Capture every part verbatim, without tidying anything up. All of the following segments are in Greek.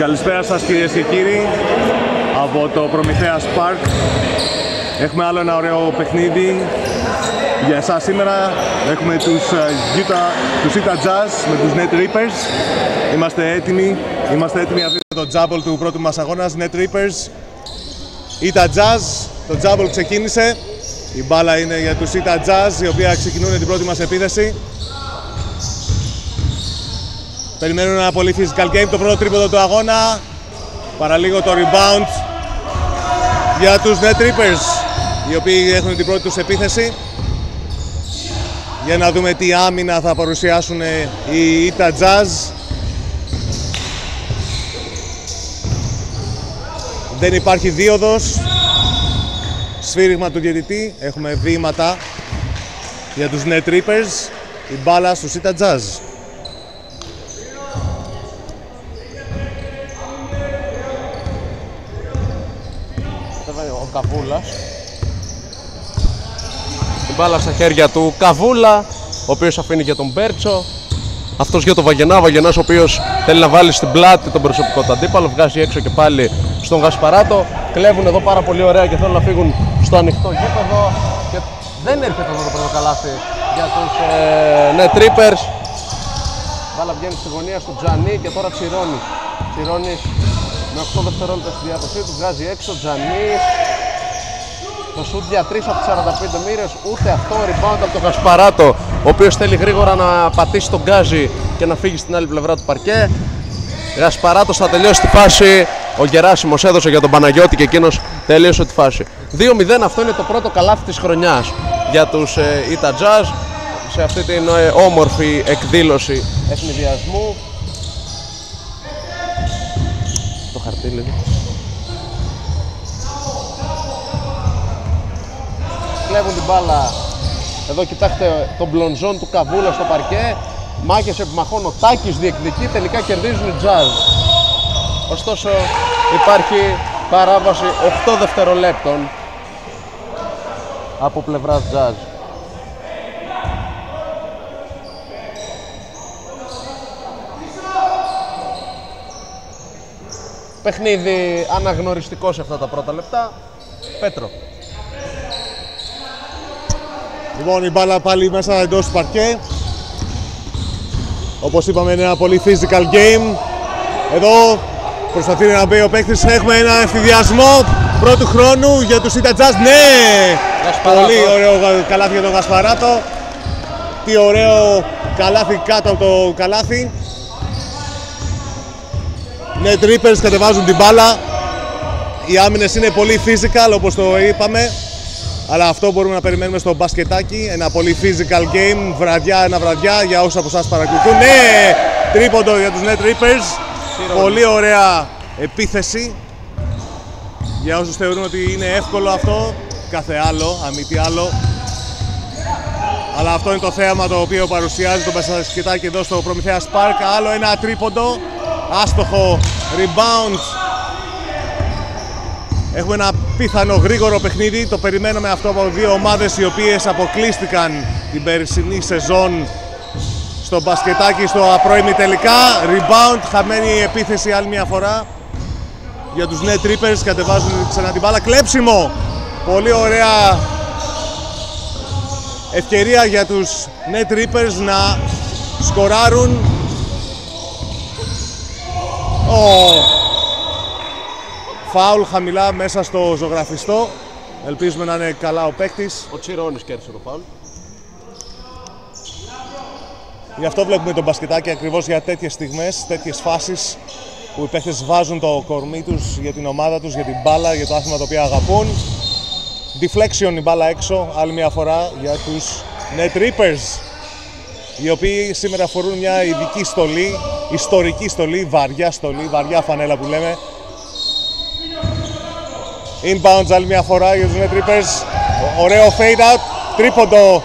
Καλησπέρα σας κυρίες και κύριοι από το Προμηθέας Park. Έχουμε άλλο ένα ωραίο παιχνίδι για εσάς σήμερα. Έχουμε τους Utah, τους Utah Jazz με τους Net Reapers. Είμαστε έτοιμοι, είμαστε έτοιμοι για το τζάμπολ του πρώτου μας αγώνας. Net Reapers, Utah Jazz. Το τζάμπολ ξεκίνησε. Η μπάλα είναι για τους Utah Jazz, οι οποίοι ξεκινούν την πρώτη μας επίθεση. Περιμένουν ένα πολύ physical game, το πρώτο τρίποντο του αγώνα. Παραλίγο το rebound για τους Net Reapers, οι οποίοι έχουν την πρώτη τους επίθεση. Για να δούμε τι άμυνα θα παρουσιάσουν οι Utah Jazz. Δεν υπάρχει δίωδος. Σφύριγμα του διαιτητή. Έχουμε βήματα για τους Net Reapers. Η μπάλα στους Utah Jazz. Ο Καβούλας. Την μπάλα στα χέρια του Καβούλα, ο οποίος αφήνει για τον Μπέρτσο. Αυτός για τον Βαγενά, ο Βαγενάς ο οποίος θέλει να βάλει στην πλάτη τον προσωπικό του αντίπαλο. Βγάζει έξω και πάλι στον Γασπαράτο. Κλέβουν εδώ πάρα πολύ ωραία και θέλουν να φύγουν στο ανοιχτό γήπεδο. Και δεν έρχεται εδώ το πρώτο καλάθι για τους ε, Net Reapers. Μπάλα βγαίνει στη γωνία στο Τζανί και τώρα Τσιρώνης. Τσιρώνης με οκτώ δευτερόλεπτα στη διάδοσή του, βγάζει έξω Τζανής. Το σουτ για τρεις από τις σαράντα πέντε μοίρες, ούτε αυτό. Rebound από τον Γασπαράτο, ο οποίος θέλει γρήγορα να πατήσει τον Γκάζι και να φύγει στην άλλη πλευρά του παρκέ. Γασπαράτος θα τελειώσει τη φάση. Ο Γεράσιμος έδωσε για τον Παναγιώτη και εκείνος τελείωσε τη φάση. δύο μηδέν, αυτό είναι το πρώτο καλάθι της χρονιάς για τους ε, Utah Jazz σε αυτή την ε, όμορφη εκδήλωση ευνηδιασμού. Το χαρτί λίγο. Κλέβουν την μπάλα. Εδώ κοιτάξτε τον μπλονζόν του Καβούλα στο παρκέ. Μάχες επιμαχών, ο Τάκης διεκδικεί, τελικά κερδίζουν οι Jazz. Ωστόσο υπάρχει παράβαση οκτώ δευτερολέπτων από πλευράς Jazz. Παιχνίδι αναγνωριστικό σε αυτά τα πρώτα λεπτά. Πέτρο. Λοιπόν, η μπάλα πάλι μέσα εντός του παρκέ. Όπως είπαμε, είναι ένα πολύ physical game. Εδώ προσπαθεί να μπει ο παίκτης. Έχουμε ένα ευθυδιασμό πρώτου χρόνου για τους Utah Jazz. Ναι! Γασπαράτο. Πολύ ωραίο καλάθι για τον Γασπαράτο. Τι ωραίο καλάθι κάτω από το καλάθι. Net Reapers κατεβάζουν την μπάλα. Οι άμυνες είναι πολύ physical, όπως το είπαμε. Αλλά αυτό μπορούμε να περιμένουμε στο μπασκετάκι. Ένα πολύ physical game, βραδιά ένα βραδιά για όσους από εσάς παρακολουθούν. Ναι! Τρίποντο για τους Net Reapers. Πολύ ωραία επίθεση. Για όσους θεωρούν ότι είναι εύκολο αυτό, κάθε άλλο, αν μη τι άλλο. Αλλά αυτό είναι το θέαμα το οποίο παρουσιάζει το μπασκετάκι εδώ στο Προμηθέας Park. Άλλο ένα τρίποντο. Άστοχο rebound. Έχουμε ένα πιθανό γρήγορο παιχνίδι. Το περιμέναμε αυτό από δύο ομάδες οι οποίες αποκλείστηκαν την περσινή σεζόν στο μπασκετάκι στο απρώιμη τελικά. Rebound, χαμένη η επίθεση άλλη μια φορά για τους Net Reapers. Κατεβάζουν ξανά την μπάλα. Κλέψιμο. Πολύ ωραία ευκαιρία για τους Net Reapers να σκοράρουν. Oh. Φάουλ χαμηλά μέσα στο ζωγραφιστό. Ελπίζουμε να είναι καλά ο παίκτης. Ο Τσιρώνης κέρδισε το φάουλ. Γι' αυτό βλέπουμε τον μπασκετάκι ακριβώς για τέτοιες στιγμές, τέτοιες φάσεις που οι παίκτες βάζουν το κορμί τους για την ομάδα τους, για την μπάλα, για το άθλημα το οποίο αγαπούν. Deflection η μπάλα έξω, άλλη μια φορά για τους Net Reapers, οι οποίοι σήμερα φορούν μια ειδική στολή, ιστορική στολή, βαριά στολή, βαριά φανέλα που λέμε. Inbounds άλλη μια φορά για τους Net Reapers. Ωραίο fade out, τρίποντο.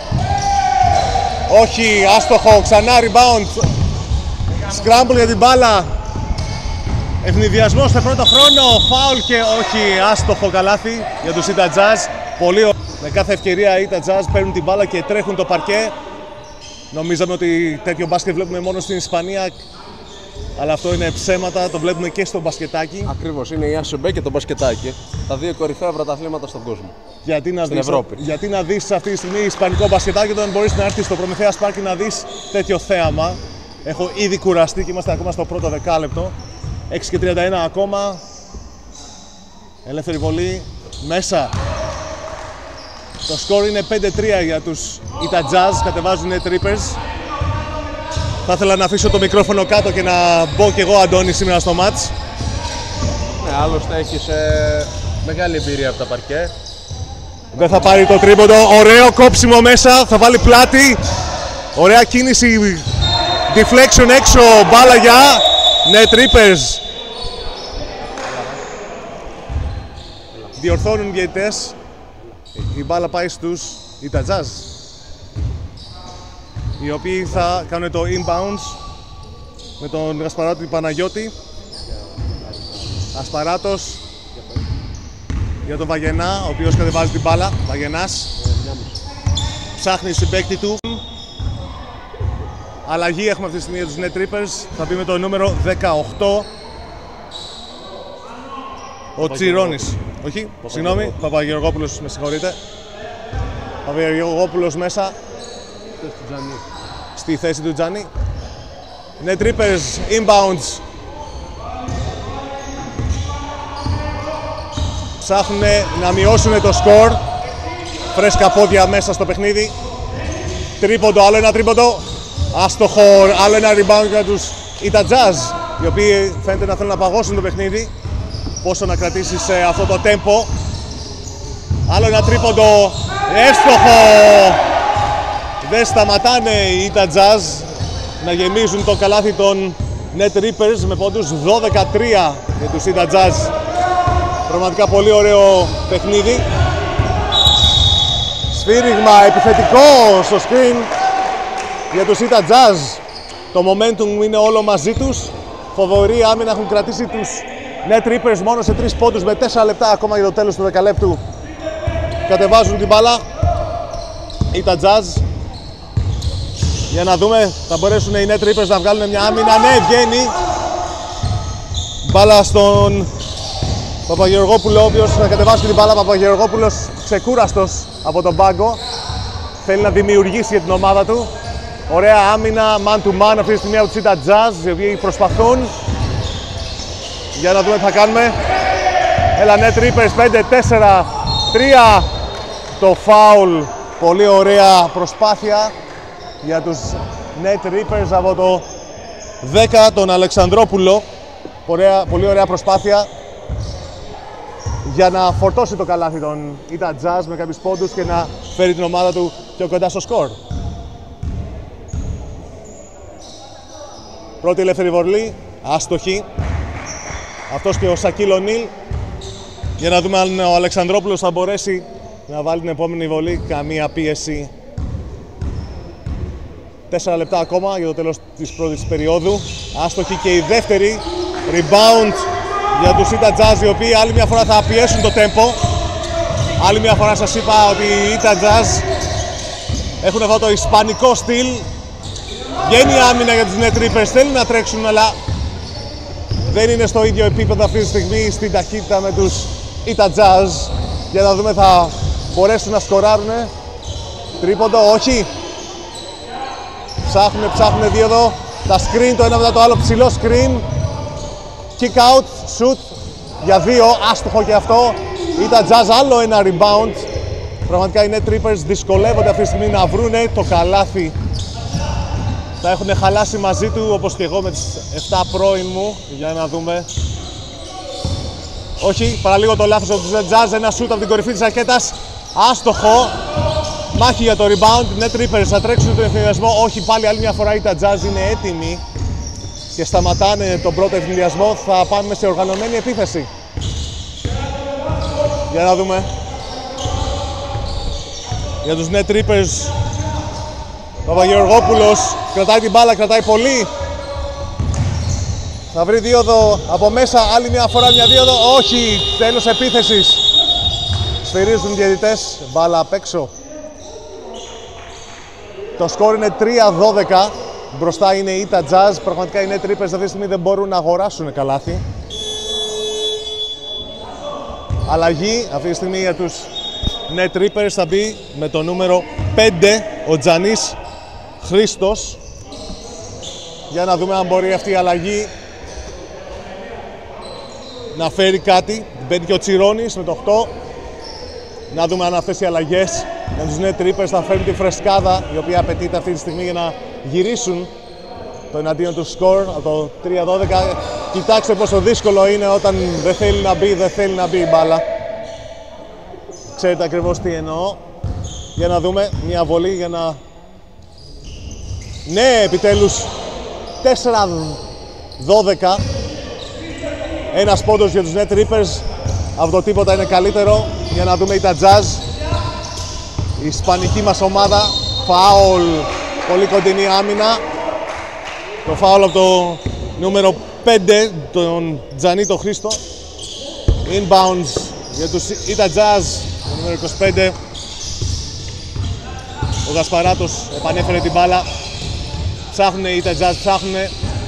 Όχι, άστοχο, ξανά rebound. Scramble για την μπάλα. Ευνηδιασμός στο πρώτο χρόνο, foul και όχι, άστοχο καλάθι για τους Utah Jazz. Πολύ ωραία. Με κάθε ευκαιρία οι Utah Jazz παίρνουν την μπάλα και τρέχουν το παρκέ. Νομίζαμε ότι τέτοιο μπάσκετ βλέπουμε μόνο στην Ισπανία Αλλά αυτό είναι ψέματα, το βλέπουμε και στο μπασκετάκι. Ακριβώς, είναι η ΑΣΟΜΠΕ και το μπασκετάκι. Τα δύο κορυφαία πρωταθλήματα στον κόσμο. Γιατί να, στην δεις, Ευρώπη. γιατί να δεις αυτή τη στιγμή ισπανικό μπασκετάκι όταν μπορείς να έρθεις στο Προμηθέας Πάρκ να δεις τέτοιο θέαμα. Έχω ήδη κουραστεί και είμαστε ακόμα στο πρώτο δεκάλεπτο. έξι και τριάντα ένα ακόμα. Ελεύθερη βολή μέσα. Το σκορ είναι πέντε τρία για τους Utah Jazz, κατεβάζουν οι Trippers. Θα ήθελα να αφήσω το μικρόφωνο κάτω και να μπω κι εγώ, Αντώνη, σήμερα στο μάτς. Ναι, άλλωστε έχεις ε, μεγάλη εμπειρία από τα παρκέ. Δεν θα πάρει το τρίποντο, ωραίο κόψιμο μέσα, θα βάλει πλάτη. Ωραία κίνηση, deflection έξω, μπάλα για ναι, Trippers. Διορθώνουν οι διαιτητές. Η μπάλα πάει στους Utah Jazz, οι οποίοι θα κάνουν το inbounds με τον Γασπαράτη Παναγιώτη. Ασπαράτος για τον Βαγενά, ο οποίος κατεβάζει την μπάλα. Βαγενάς ψάχνει συμπαίκτη του. Αλλαγή έχουμε αυτή τη στιγμή για τους Net Trippers. Θα μπει με το νούμερο δεκαοκτώ ο Τσιρώνης. Όχι, συγγνώμη, Παπαγεωργόπουλος, με συγχωρείτε. Παπαγεωργόπουλος μέσα στη θέση του Τζάνι. Net Trippers, inbounds. Ψάχνουν να μειώσουν το σκορ. Φρέσκα πόδια μέσα στο παιχνίδι. Τρίποντο, άλλο ένα τρίποντο. Άστοχο, άλλο ένα rebound για τους Utah Jazz, οι οποίοι φαίνεται να θέλουν να παγώσουν το παιχνίδι. Πόσο να κρατήσει σε αυτό το tempo. Άλλο ένα τρίποντο, εύστοχο. Δεν σταματάνε οι Utah Jazz να γεμίζουν το καλάθι των Net Trippers με πόντους δώδεκα τρία για τους Utah Jazz. Πραγματικά πολύ ωραίο παιχνίδι. Σφύριγμα επιθετικό στο screen για τους Utah Jazz. Το momentum είναι όλο μαζί τους. Φοβερή άμυνα έχουν κρατήσει τους Net Trippers μόνο σε τρεις πόντους με τέσσερα λεπτά ακόμα για το τέλος του δεκαλέπτου. Κατεβάζουν την μπάλα Utah Jazz. Για να δούμε, θα μπορέσουν οι Net Trippers να βγάλουν μια άμυνα. Ναι, βγαίνει. Μπάλα στον Παπαγεωργόπουλο, ο οποίος θα κατεβάσει την μπάλα. Παπαγεωργόπουλος ξεκούραστος από τον πάγκο. Θέλει να δημιουργήσει για την ομάδα του. Ωραία άμυνα, man to man αυτή τη στιγμή από τους Utah Jazz, οι οποίοι προσπαθούν. Για να δούμε τι θα κάνουμε. Έλα, Net Trippers, πέντε τέσσερα τρία. Το foul, πολύ ωραία προσπάθεια για τους Net Trippers από το δέκα, τον Αλεξανδρόπουλο. Ωραία, πολύ ωραία προσπάθεια για να φορτώσει το καλάθι των Utah Jazz με κάποιους πόντους και να φέρει την ομάδα του πιο κοντά στο σκορ. Πρώτη ελεύθερη βολή, άστοχη. Αυτός και ο Σακίλ Ονίλ. Για να δούμε αν ο Αλεξανδρόπουλος θα μπορέσει να βάλει την επόμενη βολή. Καμία πίεση. Τέσσερα λεπτά ακόμα για το τέλος της πρώτης περίοδου. Άστοχη και η δεύτερη. Rebound για τους Utah Jazz, οι οποίοι άλλη μια φορά θα πιέσουν το tempo. Άλλη μια φορά σας είπα ότι οι Utah Jazz έχουν αυτό το ισπανικό στυλ. Βγαίνει άμυνα για τους Net Trippers, θέλουν να τρέξουν, αλλά δεν είναι στο ίδιο επίπεδο αυτή τη στιγμή στην ταχύτητα με τους Utah Jazz. Για να δούμε, θα μπορέσουν να σκοράρουν. Τρίποντο, όχι. Ψάχνουν, ψάχνουν δύο εδώ. Τα screen, το ένα μετά το άλλο, ψηλό screen. Kick out, shoot για δύο, άστοχο και αυτό. Utah Jazz, άλλο ένα rebound. Πραγματικά οι Net Trippers δυσκολεύονται αυτή τη στιγμή να βρούνε το καλάθι. Τα έχουν χαλάσει μαζί του, όπως και εγώ με τις επτά πρώην μου. Για να δούμε. Όχι, παραλίγο το λάθος από τους Net Jazz. Ένα shoot από την κορυφή της ρακέτας. Άστοχο. Μάχη για το rebound. Net Trippers θα τρέξουν τον ευθυνδιασμό. Όχι, πάλι άλλη μια φορά οι Utah Jazz είναι έτοιμοι και σταματάνε τον πρώτο ευθυνδιασμό. Θα πάμε σε οργανωμένη επίθεση. Για να δούμε. Για τους Net Trippers, Παπαγεωργόπουλος κρατάει την μπάλα, κρατάει πολύ. Θα βρει δίωδο από μέσα, άλλη μια φορά μια δίωδο. Όχι, τέλος επίθεσης. Σφυρίζουν οι διαιτητές, μπάλα απ' έξω. Το σκορ είναι τρία δώδεκα Μπροστά είναι η Utah Jazz, πραγματικά οι Net Rippers αυτή τη στιγμή δεν μπορούν να αγοράσουν καλάθι. Αλλαγή αυτή τη στιγμή για τους Net Rippers θα μπει με το νούμερο πέντε ο Τζανής Χρήστος. Για να δούμε αν μπορεί αυτή η αλλαγή να φέρει κάτι. Μπαίνει και ο Τσιρόνης με το οκτώ. Να δούμε αν αυτές οι αλλαγές για τους Net Rippers θα φέρουν τη φρεσκάδα η οποία απαιτείται αυτή τη στιγμή για να γυρίσουν το εναντίον του σκορ από το τρία δώδεκα. Κοιτάξτε πόσο δύσκολο είναι όταν δεν θέλει να μπει, δεν θέλει να μπει η μπάλα. Ξέρετε ακριβώς τι εννοώ. Για να δούμε μια βολή για να... Ναι, επιτέλους τέσσερα δώδεκα. Ένας πόντος για τους Net Rippers. Από το τίποτα είναι καλύτερο. Για να δούμε η Utah Jazz. Η ισπανική μας ομάδα. Φάουλ. Πολύ κοντινή άμυνα. Το φάουλ από το νούμερο πέντε, τον Τζανί το Χρήστο. Inbounds για τους Utah Jazz, το νούμερο είκοσι πέντε. Ο Γασπαράτος επανέφερε την μπάλα. Ψάχνουνε οι Utah Jazz, ψάχνουνε.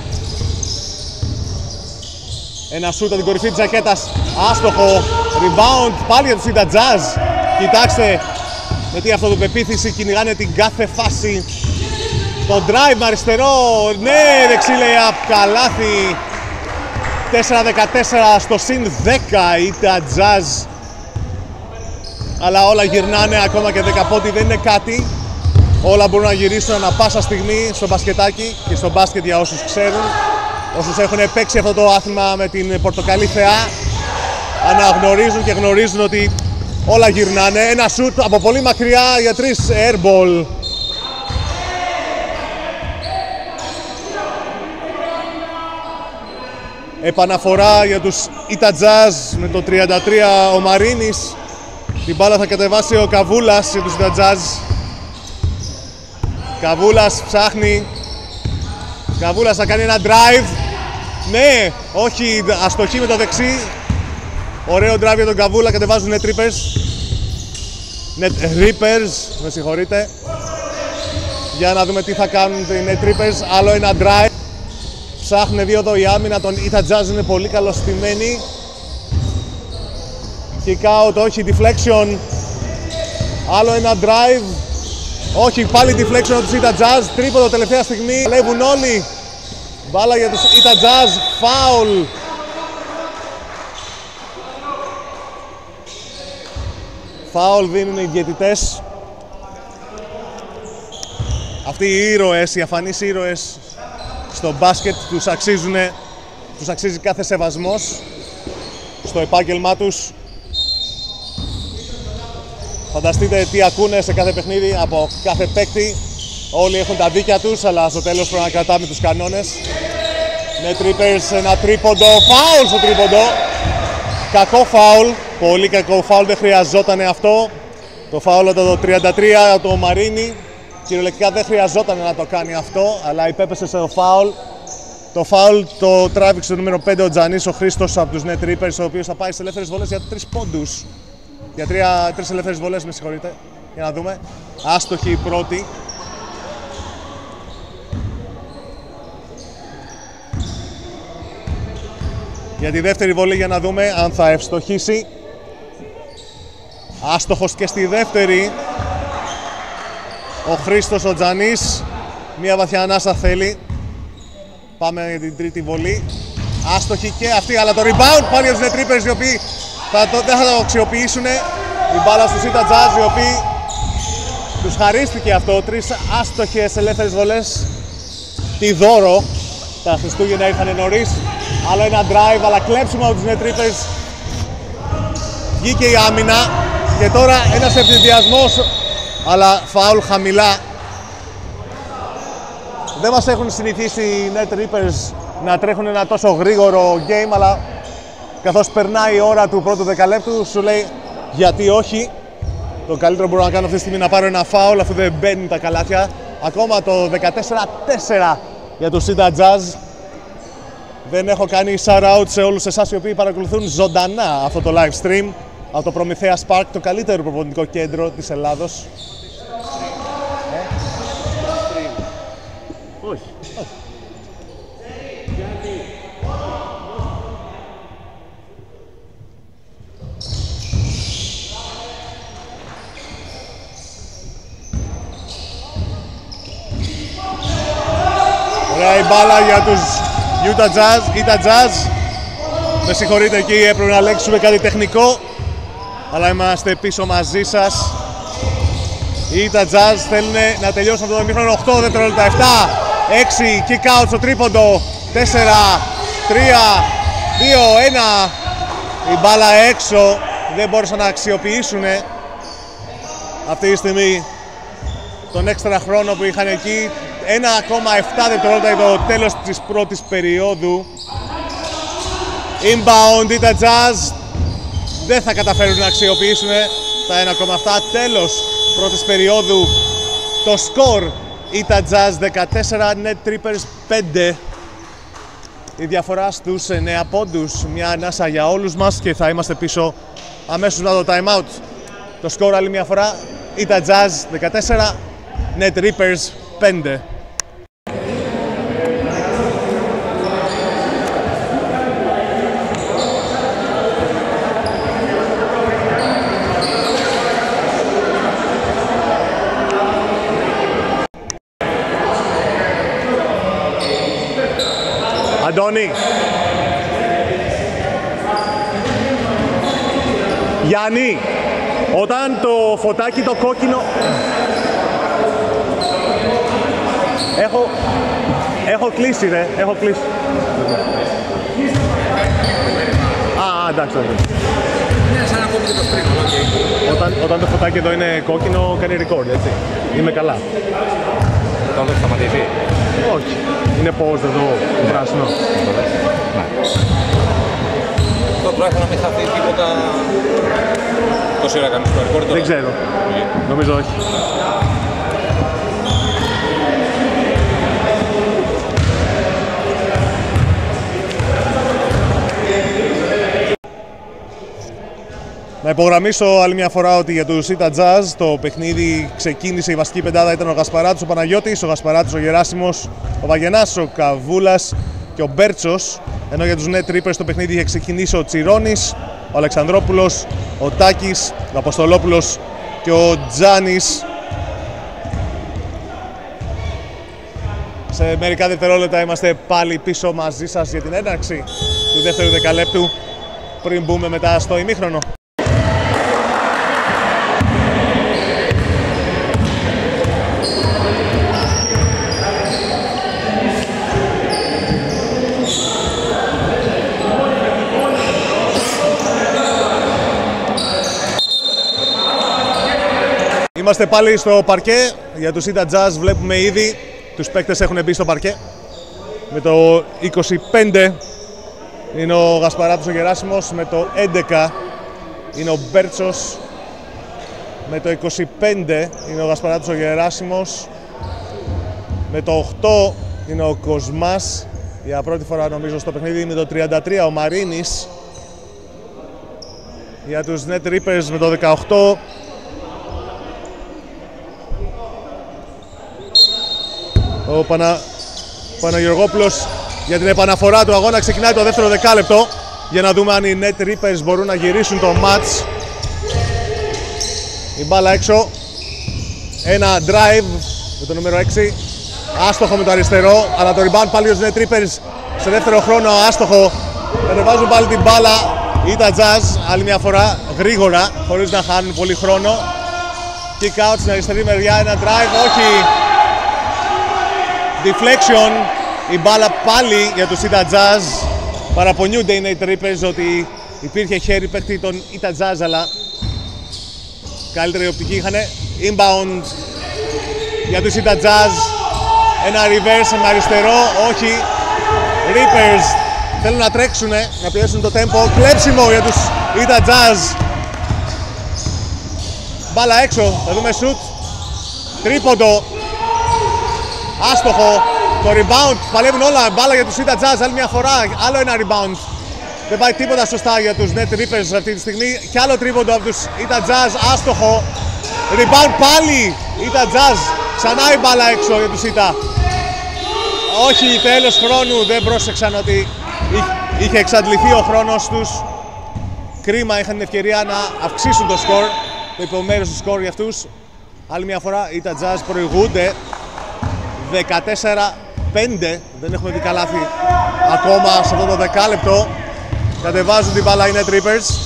Ένα σούτ από την κορυφή της ζακέτας. Άστοχο. Rebound πάλι για τους Utah Jazz. Κοιτάξτε με τι αυτοπεποίθηση κυνηγάνε την κάθε φάση. Το drive με αριστερό, ναι, δεξί layup, καλάθι. τέσσερα δεκατέσσερα στο συν δέκα η Utah Jazz. Αλλά όλα γυρνάνε, ακόμα και δέκα πόντι δεν είναι κάτι. Όλα μπορούν να γυρίσουν ανα πάσα στιγμή στο μπασκετάκι και στο μπάσκετ για όσους ξέρουν. Όσους έχουν παίξει αυτό το άθλημα με την πορτοκαλί θεά, αναγνωρίζουν και γνωρίζουν ότι όλα γυρνάνε. Ένα σουτ από πολύ μακριά για τρεις airball. Επαναφορά για τους Utah Jazz με το τριάντα τρία ο Μαρίνης. Την μπάλα θα κατεβάσει ο Καβούλας για τους Utah Jazz. Καβούλας ψάχνει. Καβούλας θα κάνει ένα drive. Ναι, όχι, αστοχή με το δεξί. Ωραίο drive για τον Καβούλα, κατεβάζουν Net Rippers. Net Rippers, με συγχωρείτε. Για να δούμε τι θα κάνουν οι Net Rippers. Άλλο ένα drive. Ψάχνουν δύο εδώ η άμυνα, τον Utah Jazz είναι πολύ καλωστημένη. Kick out, όχι, deflection. Άλλο ένα drive. Όχι, πάλι deflection από τους Utah Jazz. Τρίποντο τελευταία στιγμή. Λέβουν όλοι. Μπάλα για τους Utah Jazz. Foul. Foul δίνουν οι διαιτητές. Αυτοί οι ήρωες, οι αφανείς ήρωες στο μπάσκετ τους αξίζουν, τους αξίζει κάθε σεβασμός στο επάγγελμά τους. Φανταστείτε τι ακούνε σε κάθε παιχνίδι από κάθε παίκτη. Όλοι έχουν τα δίκια τους, αλλά στο τέλος πρέπει να κρατάμε τους κανόνες. Net Rippers, ένα τρίποντο, φάουλ στο τρίποντο. Κακό φάουλ, πολύ κακό φάουλ, δεν χρειαζόταν αυτό. Το φάουλ το τριάντα τρία το Μαρίνι. Κυριολεκτικά δεν χρειαζόταν να το κάνει αυτό, αλλά υπέπεσε στο φάουλ. Το φάουλ το τράβηξε το νούμερο πέντε ο Τζανής ο Χρήστος από τους Net Rippers, ο οποίος θα πάει σε ελεύθερες βολές για τρεις πόντους. Για τρία, τρεις ελεύθερες βολές, με συγχωρείτε. Για να δούμε. Άστοχη η πρώτη. Για τη δεύτερη βολή για να δούμε αν θα ευστοχήσει. Άστοχος και στη δεύτερη. Ο Χρήστος ο Τζανής. Μία βαθιά ανάσα θέλει. Πάμε για την τρίτη βολή. Άστοχη και αυτή, αλλά το rebound πάλι για τους Net Rippers, οι οποίοι θα το, δεν θα το αξιοποιήσουν. Η μπάλα στους Utah Jazz, οι οποίοι τους χαρίστηκε αυτό. Τρεις άστοχες ελεύθερες βολές. Τι δώρο. Τα Χριστούγεννα ήρθαν νωρίς. Άλλο ένα drive, αλλά κλέψιμο από τους Net Rippers. Βγήκε η άμυνα. Και τώρα ένας ευθυνδιασμός, αλλά φάουλ χαμηλά. Δεν μας έχουν συνηθίσει οι Net Rippers να τρέχουν ένα τόσο γρήγορο game, αλλά καθώς περνάει η ώρα του πρώτου δεκαλέπτου, σου λέει γιατί όχι. Το καλύτερο μπορώ να κάνω αυτή τη στιγμή να πάρω ένα φάουλ, αφού δεν μπαίνουν τα καλάθια. Ακόμα το δεκατέσσερα τέσσερα για τους Utah Jazz. Δεν έχω κάνει shout-out σε όλους εσάς οι οποίοι παρακολουθούν ζωντανά αυτό το live stream από το Προμηθέας Park, το καλύτερο προπονητικό κέντρο της Ελλάδος. Όχι. Όχι. Ωραία η μπάλα για τους Utah Jazz, Utah Jazz. Με συγχωρείτε, εκεί έπρεπε να λέξουμε κάτι τεχνικό, αλλά είμαστε πίσω μαζί σας. Οι Utah Jazz θέλουν να τελειώσουν αυτό το ημίχρονο. Οκτώ δευτερόλεπτα, επτά, έξι, kick out στο τρίποντο, τέσσερα, τρία, δύο, ένα. Η μπάλα έξω, δεν μπόρεσαν να αξιοποιήσουν αυτή τη στιγμή τον έξτρα χρόνο που είχαν εκεί. ένα κόμμα επτά δευτερόλεπτα για το τέλος της πρώτης περίοδου. Inbound, Utah Jazz δεν θα καταφέρουν να αξιοποιήσουν τα ένα κόμμα επτά. Τέλος πρώτης περίοδου. Το σκορ Utah Jazz δεκατέσσερα, Net Trippers πέντε. Η διαφορά στους εννέα πόντους. Μια ανάσα για όλους μας και θα είμαστε πίσω αμέσως μετά το time out. Το σκορ άλλη μια φορά. Utah Jazz δεκατέσσερα, Net Trippers πέντε. Αντώνη. Γιάννη, όταν το φωτάκι το κόκκινο... Έχω... Έχω κλείσει ρε, έχω κλείσει. Α, εντάξει, εντάξει. Είναι σαν να κόβει και το stream, okay. Όταν, όταν το φωτάκι εδώ είναι κόκκινο, κάνει record, έτσι. Είμαι καλά. Όταν δεν σταματήσει. Όχι. Είναι pause εδώ, το πράσινο. Το τουλάχιστον να μην χαθεί τίποτα. Τόση ώρα κάνεις το record τώρα. Δεν ξέρω. Yeah. Νομίζω όχι. Να υπογραμμίσω άλλη μια φορά ότι για τους Utah Jazz το παιχνίδι ξεκίνησε, η βασική πεντάδα ήταν ο Γασπαράτης, ο Παναγιώτης, ο Γασπαράτης, ο Γεράσιμος, ο Βαγενάς, ο Καβούλας και ο Μπέρτσος. Ενώ για τους Net Trippers το παιχνίδι είχε ξεκινήσει ο Τσιρόνης, ο Αλεξανδρόπουλος, ο Τάκης, ο Αποστολόπουλος και ο Τζάνης. Σε μερικά δευτερόλεπτα είμαστε πάλι πίσω μαζί σας για την έναρξη του δεύτερου δεκαλέπτου πριν μπούμε μετά στο ημίχρονο. Είμαστε πάλι στο παρκέ, για τους Utah Jazz βλέπουμε ήδη τους παίκτες έχουν μπει στο παρκέ. Με το είκοσι πέντε είναι ο Γασπαράτης ο Γεράσιμος, με το έντεκα είναι ο Μπέρτσος, με το είκοσι πέντε είναι ο Γασπαράτης ο Γεράσιμος, με το οκτώ είναι ο Κοσμάς, για πρώτη φορά νομίζω στο παιχνίδι, με το τριάντα τρία ο Μαρίνης. Για τους Net Trippers με το δεκαοκτώ ο Πανα... Παναγιωργόπουλος για την επαναφορά του αγώνα. Ξεκινάει το δεύτερο δεκάλεπτο για να δούμε αν οι Net Trippers μπορούν να γυρίσουν το match. Η μπάλα έξω. Ένα drive με το νούμερο έξι. Άστοχο με το αριστερό, αλλά το rebound πάλι για τους Net Trippers σε δεύτερο χρόνο. Άστοχο. Κατεβάζουν πάλι την μπάλα. Utah Jazz άλλη μια φορά γρήγορα, χωρίς να χάνουν πολύ χρόνο. Kick out στην αριστερή μεριά. Ένα drive, όχι. Deflection, η μπάλα πάλι για τους Utah Jazz. Παραπονιούνται οι Net Trippers ότι υπήρχε χέρι παίκτη των Utah Jazz, αλλά καλύτερη οπτική είχανε. Inbound για τους Utah Jazz. Ένα reverse με αριστερό, όχι. Rippers θέλουν να τρέξουν, να πιέσουν το tempo. Κλέψιμο για τους Utah Jazz. Μπάλα έξω, θα δούμε shoot. Τρίποντο. Άστοχο, το rebound, παλεύουν όλα, μπάλα για τους Utah Jazz, άλλη μια φορά, άλλο ένα rebound. Δεν πάει τίποτα σωστά για τους Net Trippers αυτή τη στιγμή, και άλλο τρίποντο από τους Utah Jazz, άστοχο. Rebound πάλι, Utah Jazz, ξανά η μπάλα έξω για τους Utah. Όχι, τέλος χρόνου, δεν πρόσεξαν ότι είχε εξαντληθεί ο χρόνος τους. Κρίμα, είχαν την ευκαιρία να αυξήσουν το σκορ, το υπομέρους του σκορ για αυτούς. Άλλη μια φορά οι Utah Jazz προηγούνται δεκατέσσερα πέντε, δεν έχουμε δει καλάθι ακόμα σε αυτό το δεκάλεπτο. Κατεβάζουν την μπάλα οι Net Reapers.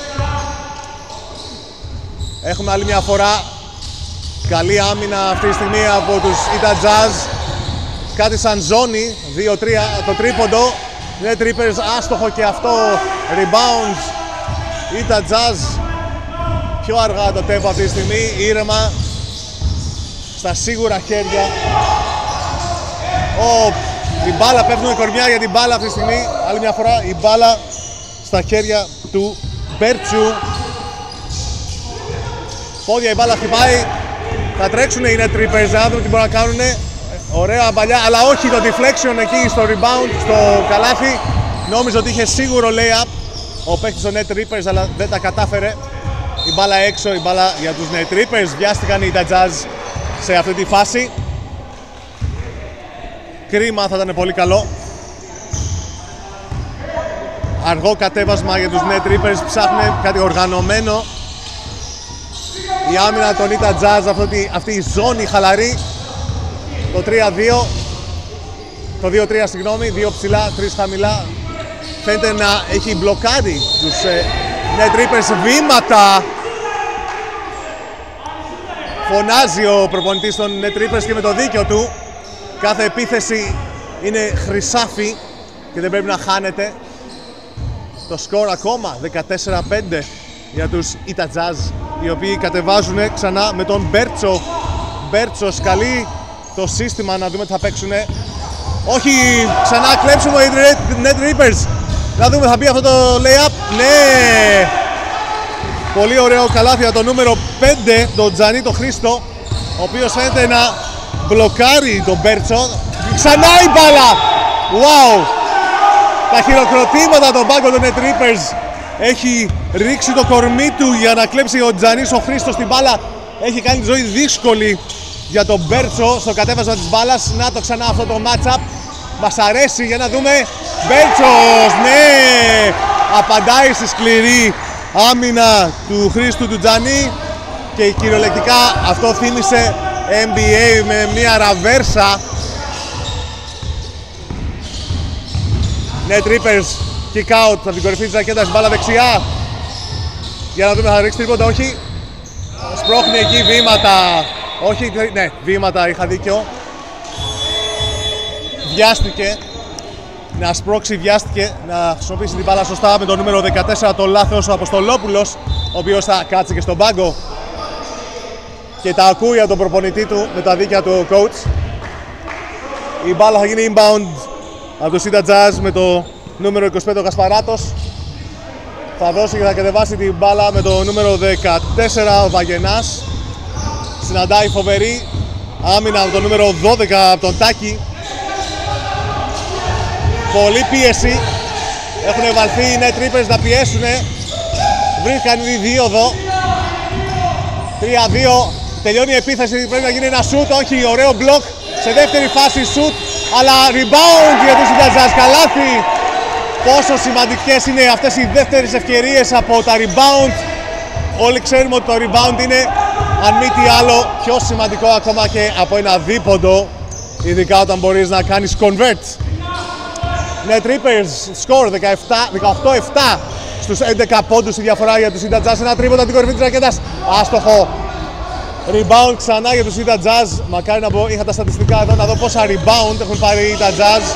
Έχουμε άλλη μια φορά καλή άμυνα αυτή τη στιγμή από τους Utah Jazz. Κάτι σαν ζώνη, δύο τρία το τρίποντο. Net Reapers άστοχο και αυτό, rebounds. Utah Jazz πιο αργά το tempo αυτή τη στιγμή, ήρεμα, στα σίγουρα χέρια. Ο, η μπάλα, πέφτουν η κορμιά για την μπάλα αυτή τη στιγμή. Άλλη μια φορά η μπάλα στα χέρια του Μπέρτσου. Πόδια η μπάλα χτυπάει. Θα τρέξουν οι Net Reapers, να δούμε τι μπορούν να κάνουν. Ωραία παλιά, αλλά όχι το deflection εκεί στο rebound, στο καλάθι. Νόμιζα ότι είχε σίγουρο layup ο παίκτης των Net Reapers, αλλά δεν τα κατάφερε. Η μπάλα έξω, η μπάλα για τους Net Reapers. Βιάστηκαν οι Utah Jazz σε αυτή τη φάση. Κρίμα, θα ήταν πολύ καλό. Αργό κατέβασμα για τους Net Reapers, ψάχνουν κάτι οργανωμένο. Η άμυνα των Utah Jazz, αυτή, αυτή η ζώνη χαλαρή. Το τρία δύο, το δύο τρία συγγνώμη, δύο ψηλά, τρεις χαμηλά. Φαίνεται να έχει μπλοκάρει τους ε, Net Reapers βήματα. Φωνάζει ο προπονητής των Net Reapers και με το δίκιο του. Κάθε επίθεση είναι χρυσάφι και δεν πρέπει να χάνεται. Το σκορ ακόμα δεκατέσσερα πέντε για τους Utah Jazz, οι οποίοι κατεβάζουν ξανά με τον Μπέρτσο. Μπέρτσο σκαλεί το σύστημα, να δούμε τι θα παίξουνε. Όχι, ξανά κλέψουμε οι Net Reapers. Να δούμε, θα μπει αυτό το layup. Ναι! Πολύ ωραίο καλάθι για το νούμερο πέντε, τον Τζανί το Χρήστο, ο οποίος φαίνεται να μπλοκάρει τον Μπέρτσο. Ξανά η μπάλα! Wow! Τα χειροκροτήματα των πάγκων των Net Reapers. Έχει ρίξει το κορμί του για να κλέψει ο Τζανής ο Χρήστος την μπάλα. Έχει κάνει τη ζωή δύσκολη για τον Μπέρτσο στο κατέβασμα της μπάλας. Να το ξανά αυτό το matchup. Μας αρέσει, για να δούμε. Μπέρτσος, ναι! Απαντάει στη σκληρή άμυνα του Χρήστου του Τζανί. Και κυριολεκτικά αυτό θύμισε N B A με μια ραβέρσα. Net Reapers kick out από την κορυφή της ρακέτας, μπάλα δεξιά. Για να δούμε, θα ρίξει τρίποντα, όχι. Σπρώχνει εκεί βήματα. Όχι, ναι, βήματα, είχα δίκιο. Βιάστηκε να σπρώξει, βιάστηκε να χρησιμοποιήσει την μπάλα σωστά με το νούμερο δεκατέσσερα, το λάθος ο Αποστολόπουλος, ο οποίος θα κάτσει και στον πάγκο και τα ακούει από τον προπονητή του με τα δίκαια του coach. Η μπάλα θα γίνει inbound από το Utah Jazz με το νούμερο είκοσι πέντε ο Κασπαράτος. Θα δώσει και θα κατεβάσει την μπάλα με το νούμερο δεκατέσσερα ο Βαγενάς. Συναντάει φοβερή άμυνα από το νούμερο δώδεκα από τον Τάκη. Πολύ πίεση. Έχουν βαλθεί οι Net Reapers να πιέσουν. Βρίσκαν η δίωδο. τρία δύο. Τελειώνει η επίθεση. Πρέπει να γίνει ένα shoot. Όχι, ωραίο μπλοκ. Σε δεύτερη φάση shoot. Αλλά rebound για τους Utah Jazz. Καλάθι. Πόσο σημαντικές είναι αυτές οι δεύτερες ευκαιρίες από τα rebound. Όλοι ξέρουμε ότι το rebound είναι, αν μη τι άλλο, πιο σημαντικό ακόμα και από ένα δίποντο. Ειδικά όταν μπορείς να κάνεις convert. Net Reapers score δεκαοκτώ επτά στους έντεκα πόντους η διαφορά για τους Utah Jazz. Ένα τρίποντα την κορυφή της ρακέτας. Άστοχο. Rebound ξανά για τους Utah Jazz. Μακάρι να πω, είχα τα στατιστικά εδώ να δω πόσα rebound έχουν πάρει οι Utah Jazz.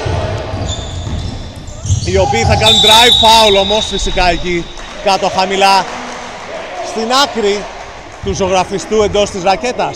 Οι οποίοι θα κάνουν drive foul όμως φυσικά εκεί κάτω χαμηλά στην άκρη του ζωγραφιστού εντός της ρακέτας.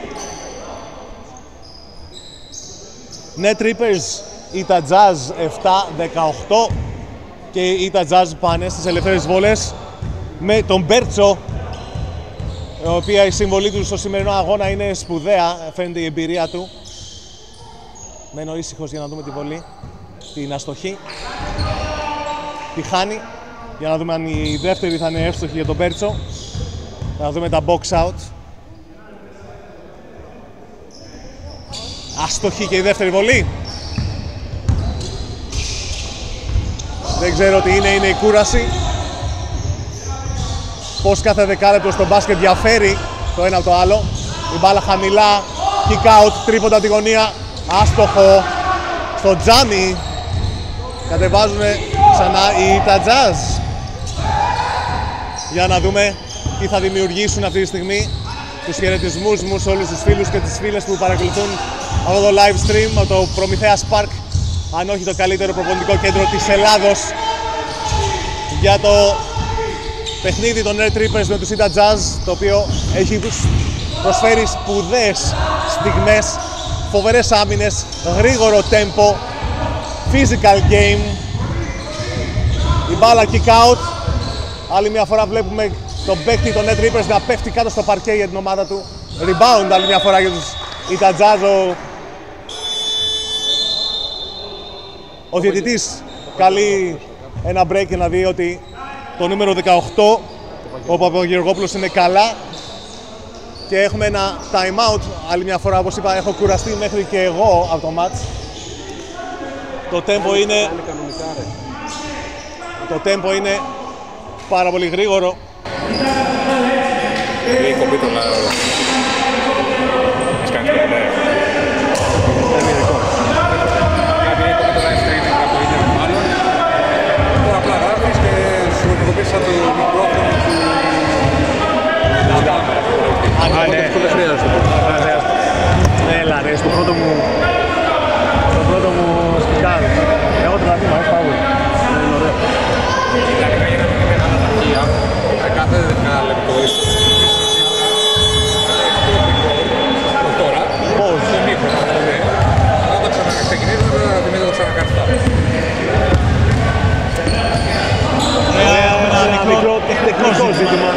Net Reapers Utah Jazz επτά δεκαοκτώ και οι Utah Jazz πάνε στις ελευθέρες βόλες με τον Μπέρτσο, η οποία η συμβολή του στο σημερινό αγώνα είναι σπουδαία, φαίνεται η εμπειρία του. Μένω ήσυχος για να δούμε τη βολή, την αστοχή. Τη χάνει, για να δούμε αν η δεύτερη θα είναι εύστοχη για τον Μπέρτσο. Να δούμε τα box out. Αστοχή και η δεύτερη βολή. Δεν ξέρω τι είναι, είναι η κούραση. Πώς κάθε δεκάλεπτο στο μπάσκετ διαφέρει το ένα από το άλλο. Η μπάλα χαμηλά, kick out, τρίποντα τη γωνία, άστοχο. Στο τζάμι κατεβάζουν ξανά οι Utah Jazz. Για να δούμε τι θα δημιουργήσουν αυτή τη στιγμή. Τους χαιρετισμούς μου σε όλους τους φίλους και τις φίλες που παρακολουθούν αυτό το live stream από το Προμηθέας Park, αν όχι το καλύτερο προπονητικό κέντρο της Ελλάδος, για το παιχνίδι των Red Trippers με τους Utah Jazz, το οποίο έχει προσφέρει σπουδαίες στιγμές, φοβερές άμυνες, γρήγορο tempo, physical game. Η μπάλα kick out. Άλλη μια φορά βλέπουμε τον παίκτη των Red Trippers να πέφτει κάτω στο παρκέ για την ομάδα του. Rebound άλλη μια φορά για τους Utah Jazz. Ο, ο διαιτητής καλεί ένα break και να δει ότι το νούμερο δεκαοκτώ, ο Παπαγεωργόπουλος, είναι καλά. Και έχουμε ένα time out. Άλλη μια φορά, όπως είπα, έχω κουραστεί μέχρι και εγώ από το match. Το tempo είναι... Το tempo είναι πάρα πολύ γρήγορο. Λέει κομπή το λαό. Έχεις κάνει το λαό. Δεν είναι δικό. Λέει κομπή το live streaming από το ίδιο μάλλον. Τώρα απλά γράφεις και σου κομπείς από το μικρόφωνο του... Α, ναι. Δεν χρειάζεται. Έλα ρε, στο πρώτο μου... Στο πρώτο μου σκητάρι. Εγώ το λαθήμα, έχει πάρα πολύ. Είναι ωραίο. Δηλαδή για να μην είναι μεγάλα τα αρχεία, σε κάθε δεκάλεπτο τώρα, Πώς? στον ήχο, ναι. Όταν ξαναξεκινήσεις, θα θυμίζει το ξανακαθιστά. Ένα μικρό τεχνικό ζήτημα.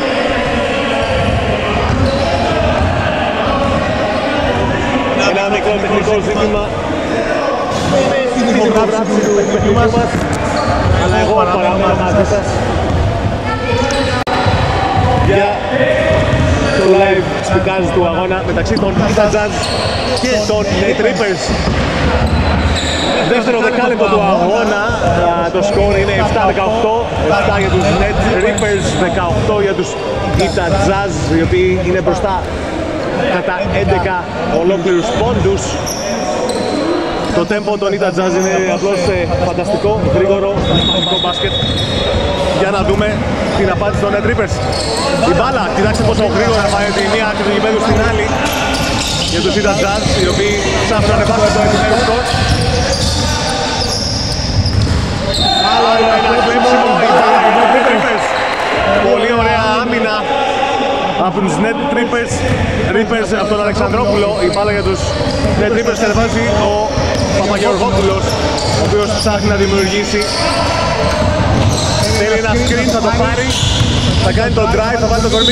Ένα μικρό τεχνικό ζήτημα. Στην ηχογράφηση του παιχνιδιού μας. Αλλά εγώ παραμένω μαζί σας για το live σπικάζ του αγώνα μεταξύ των Utah Jazz και των Net Trippers. Δεύτερο δεκάλεπτο του αγώνα, το σκορ είναι επτά δεκαοκτώ, επτά για τους Net Trippers, δεκαοκτώ για τους Utah Jazz, οι οποίοι είναι μπροστά κατά έντεκα ολόκληρους πόντους. Το tempo των Utah Jazz είναι απλώς φανταστικό, γρήγορο, φανταστικό μπάσκετ. Για να δούμε την απάντηση των Net Trippers. Η μπάλα, κοιτάξτε πόσο γρήγορα πάει τη μία άκρη του γηπέδου στην άλλη για τους Utah Jazz, οι οποίοι ψάχνουν να ανεβάσουν το επιμέρους σκορ. Άλλο ένα κλέψιμο, η μπάλα από τους Net Trippers. Πολύ ωραία άμυνα από τους Net Trippers. Trippers από τον Αλεξανδρόπουλο. Η μπάλα για τους Net Trippers κατεβάζει ο Παπαγεωργόπουλος, ο οποίος ψάχνει να δημιουργήσει. Θέλει ένα screen, θα το πάρει, θα κάνει το drive, θα βάλει το κορμί.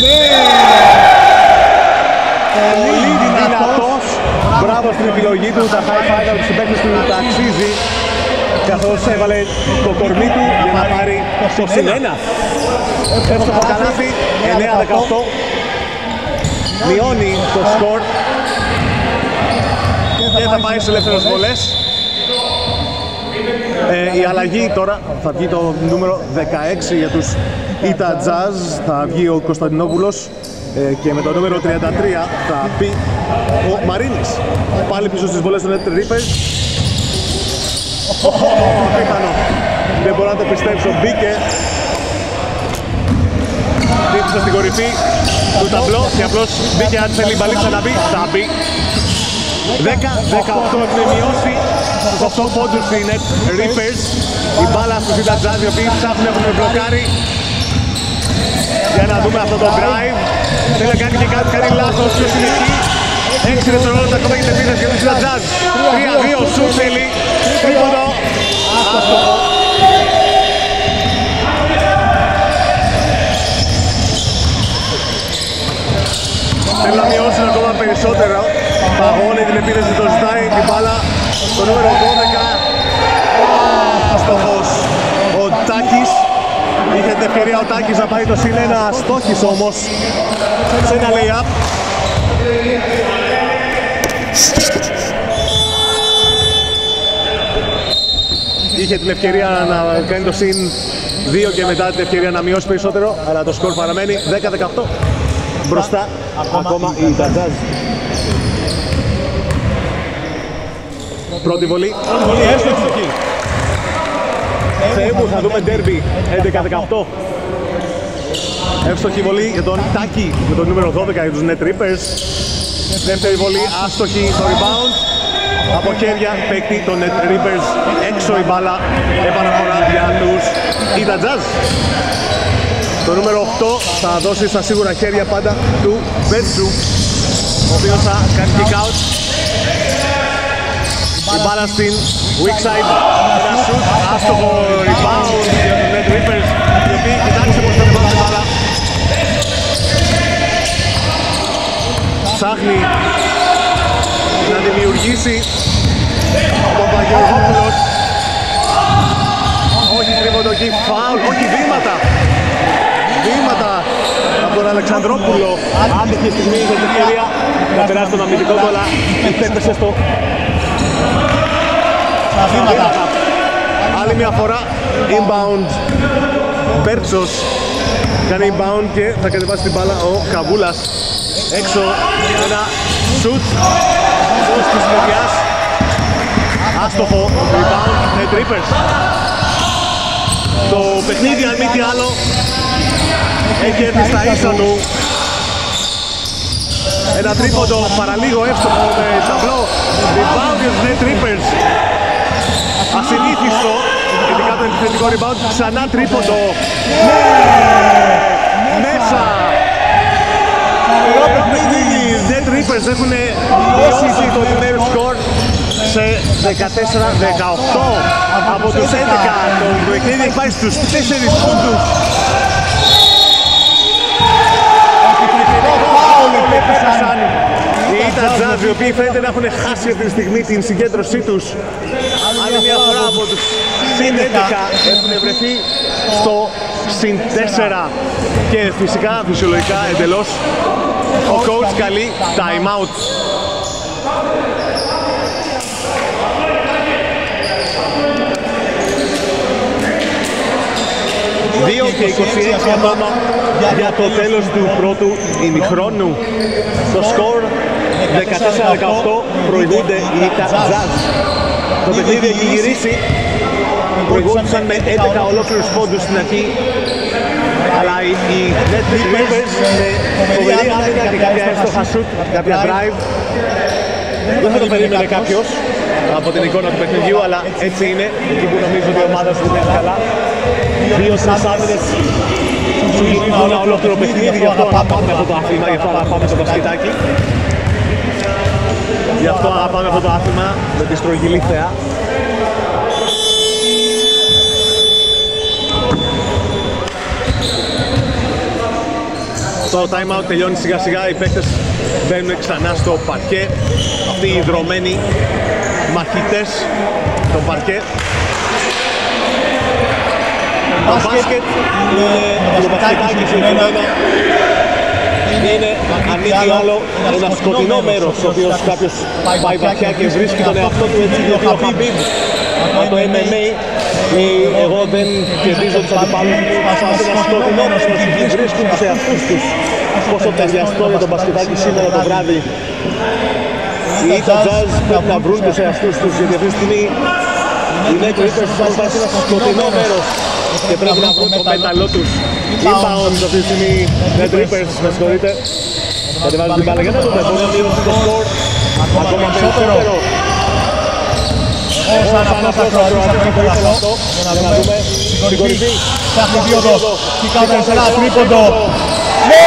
Πολύ δυνατός. Μπράβο στην επιλογή του, τα high five από τους συμπαίκτες του τα αξίζει, καθώς έβαλε το κορμί του για να πάρει το συν ένα. Εύστοχο καλάθι, εννέα δεκαοκτώ. Μειώνει το σκορ και θα πάει σε ελεύθερες βολές. Ε, η αλλαγή τώρα θα βγει το νούμερο δεκαέξι για τους Utah Jazz, θα βγει ο Κωνσταντινόπουλος ε, και με το νούμερο τριάντα τρία θα μπει ο Μαρίνης. Πάλι πίσω στις βολές των Net Trippers. Απίθανο, δεν μπορώ να το πιστέψω, μπήκε. Δίπλα στην κορυφή του ταμπλό και απλώς μπήκε, αν θέλει η μπαλίτσα να μπει, θα μπει. δέκα δεκαοκτώ έχουν μειώσει στους οκτώ πόντους οι Net Trippers. Η μπάλα στους Utah Jazz, οι οποίοι ψάχνουν, έχουν μπλοκάρει. Για να δούμε αυτό το drive. Θέλει να κάνει και κάτι, κάνει λάθος, ποιος είναι εκεί. έξι δευτερόλεπτα ακόμα για την επίθεση για τους Utah Jazz. τρία δύο, σουτ θέλει, τρίποντο, άστοχο. Θέλει να μειώσουν ακόμα περισσότερο. Παγώνει την επίθεση, το ζητάει την μπάλα στο νούμερο δώδεκα. Άστοχος ο Τάκης. Είχε την ευκαιρία ο Τάκης να πάει το συν ένα, αστόχης όμως σε ένα lay-up. είχε την ευκαιρία να κάνει το συν δύο και μετά την ευκαιρία να μειώσει περισσότερο, αλλά το σκορ παραμένει δέκα δεκαοκτώ. Μπροστά ακόμα η Τατζάζ. Πρώτη βολή. Βολή εύστοχη. Θεέ μου, θα δούμε ντέρμπι έντεκα δεκαοκτώ. Εύστοχη βολή για τον Τάκη με τον νούμερο δώδεκα για τους Net Reapers. Δεύτερη βολή, άστοχη το rebound. Από χέρια παίκτη των Net Reapers, έξω η μπάλα, επαναφορά για τους Ida Jazz. Το νούμερο οκτώ θα δώσει στα σίγουρα χέρια πάντα του Μπέρτσου, ο οποίος θα κάνει kick out. Η μπάλα στην weak side, ένα shoot, άστοχο rebound για τους Net Reapers, οι οποίοι κοιτάξτε πως θα ανεβάσουν την μπάλα. Ψάχνει να δημιουργήσει ο Παπαγεωργόπουλος. Όχι τρίποντο εκεί, φάουλ, όχι βήματα. Βήματα από τον Αλεξανδρόπουλο. Άντεχε στιγμή για την ευκαιρία να περάσει τον αμυντικό του, αλλά επέπεσε στο βήματα. Άλλη μια φορά, inbound. Μπέρτσος κάνει inbound και θα κατεβάσει την μπάλα ο Καβούλας. Έξω ένα shoot της μεριάς. Άστοχο, rebound, Net Reapers. Το παιχνίδι, αν μη τι άλλο, έχει έρθει στα ίσα του. Ένα τρίποντο παραλίγο εύστοχο με ταμπλό. Rebound για τους Net Reapers. Ασυνήθιστο, ειδικά το επιθετικό rebound. Ξανά τρίποντο. Ναι! Μέσα! Οι Net Reapers έχουν μειώσει το επιμέρους σκορ σε δεκατέσσερα δεκαοκτώ από τους έντεκα. Το παιχνίδι έχει πάει στους τέσσερις πόντους. Οι Ida Jazz, οι οποίοι φαίνεται να έχουν χάσει αυτή τη στιγμή την συγκέντρωσή τους. Άλλη μια φορά από τους συν έντεκα έχουν βρεθεί στο συν τέσσερα και φυσικά, φυσιολογικά εντελώς, ο coach καλεί time out. δύο και είκοσι έξι ακόμα για το τέλος του πρώτου ημιχρόνου. Το σκορ δεκατέσσερα δεκαοκτώ, προηγούνται οι Ida Jazz. Το παιχνίδι έχει γυρίσει, προηγούνταν με έντεκα ολόκληρους πόντους στην αρχή, αλλά οι Net Reapers με φοβερή άμυνα και κάποια εύστοχα shoot, κάποια drive. Δεν θα το περίμενε κάποιος από την εικόνα του παιχνιδιού, αλλά έτσι είναι, εκεί που νομίζω ότι η ομάδα σου είναι καλά. Δύο στις άμυνες σου γυρίζουν ένα ολόκληρο παιχνίδι, γι' αυτό αγαπάμε αυτό το άθλημα, γι' αυτό αγαπάμε το μπασκετάκι. Γι' αυτό αγαπάμε αυτό το άθλημα με τη στρογγυλή θεά. Το time out τελειώνει σιγά σιγά, οι παίκτες μπαίνουν ξανά στο παρκέ. Αυτοί οι δρομένοι μαχητές στο παρκέ. Το μπάσκετ είναι το μπασκετάκι συγκεκριμένα. Είναι αν μη τι άλλο ένα σκοτεινό μέρος, ο οποίος κάποιος πάει βαθιά και βρίσκει τον εαυτό του, έτσι γιατί ο Χαμπίμπ από το εμ εμ έι ή εγώ δεν κερδίζω τους αντιπάλους μου, είναι ένα σκοτεινό μέρος που βρίσκουν τους εαυτούς τους. Πόσο ταιριαστό για τον μπασκετάκι σήμερα το βράδυ. Οι Ida Jazz πρέπει να βρουν τους εαυτούς τους, γιατί αυτή τη στιγμή οι Net Reapers θα υπάρχει ένα σκοτεινό μέρος και πρέπει να βρουν το μέταλλό τους. Inbound αυτή τη στιγμή Net Reapers, με συγχωρείτε. Κατεβάζουν την μπάλα για να δούμε, μπορεί να μειώσουν το σκορ ακόμα περισσότερο. Όσα να θα κρατήσαμε το ήθελα αυτό, για να δούμε συγχωρητή. Ψάχνει δίωδος, κικάω αριστερά, τρίποντο. Ναι!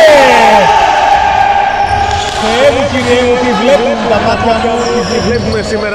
Θεέ μου κύριε μου, τι βλέπουν τα μάτια μου, τι βλέπουμε σήμερα.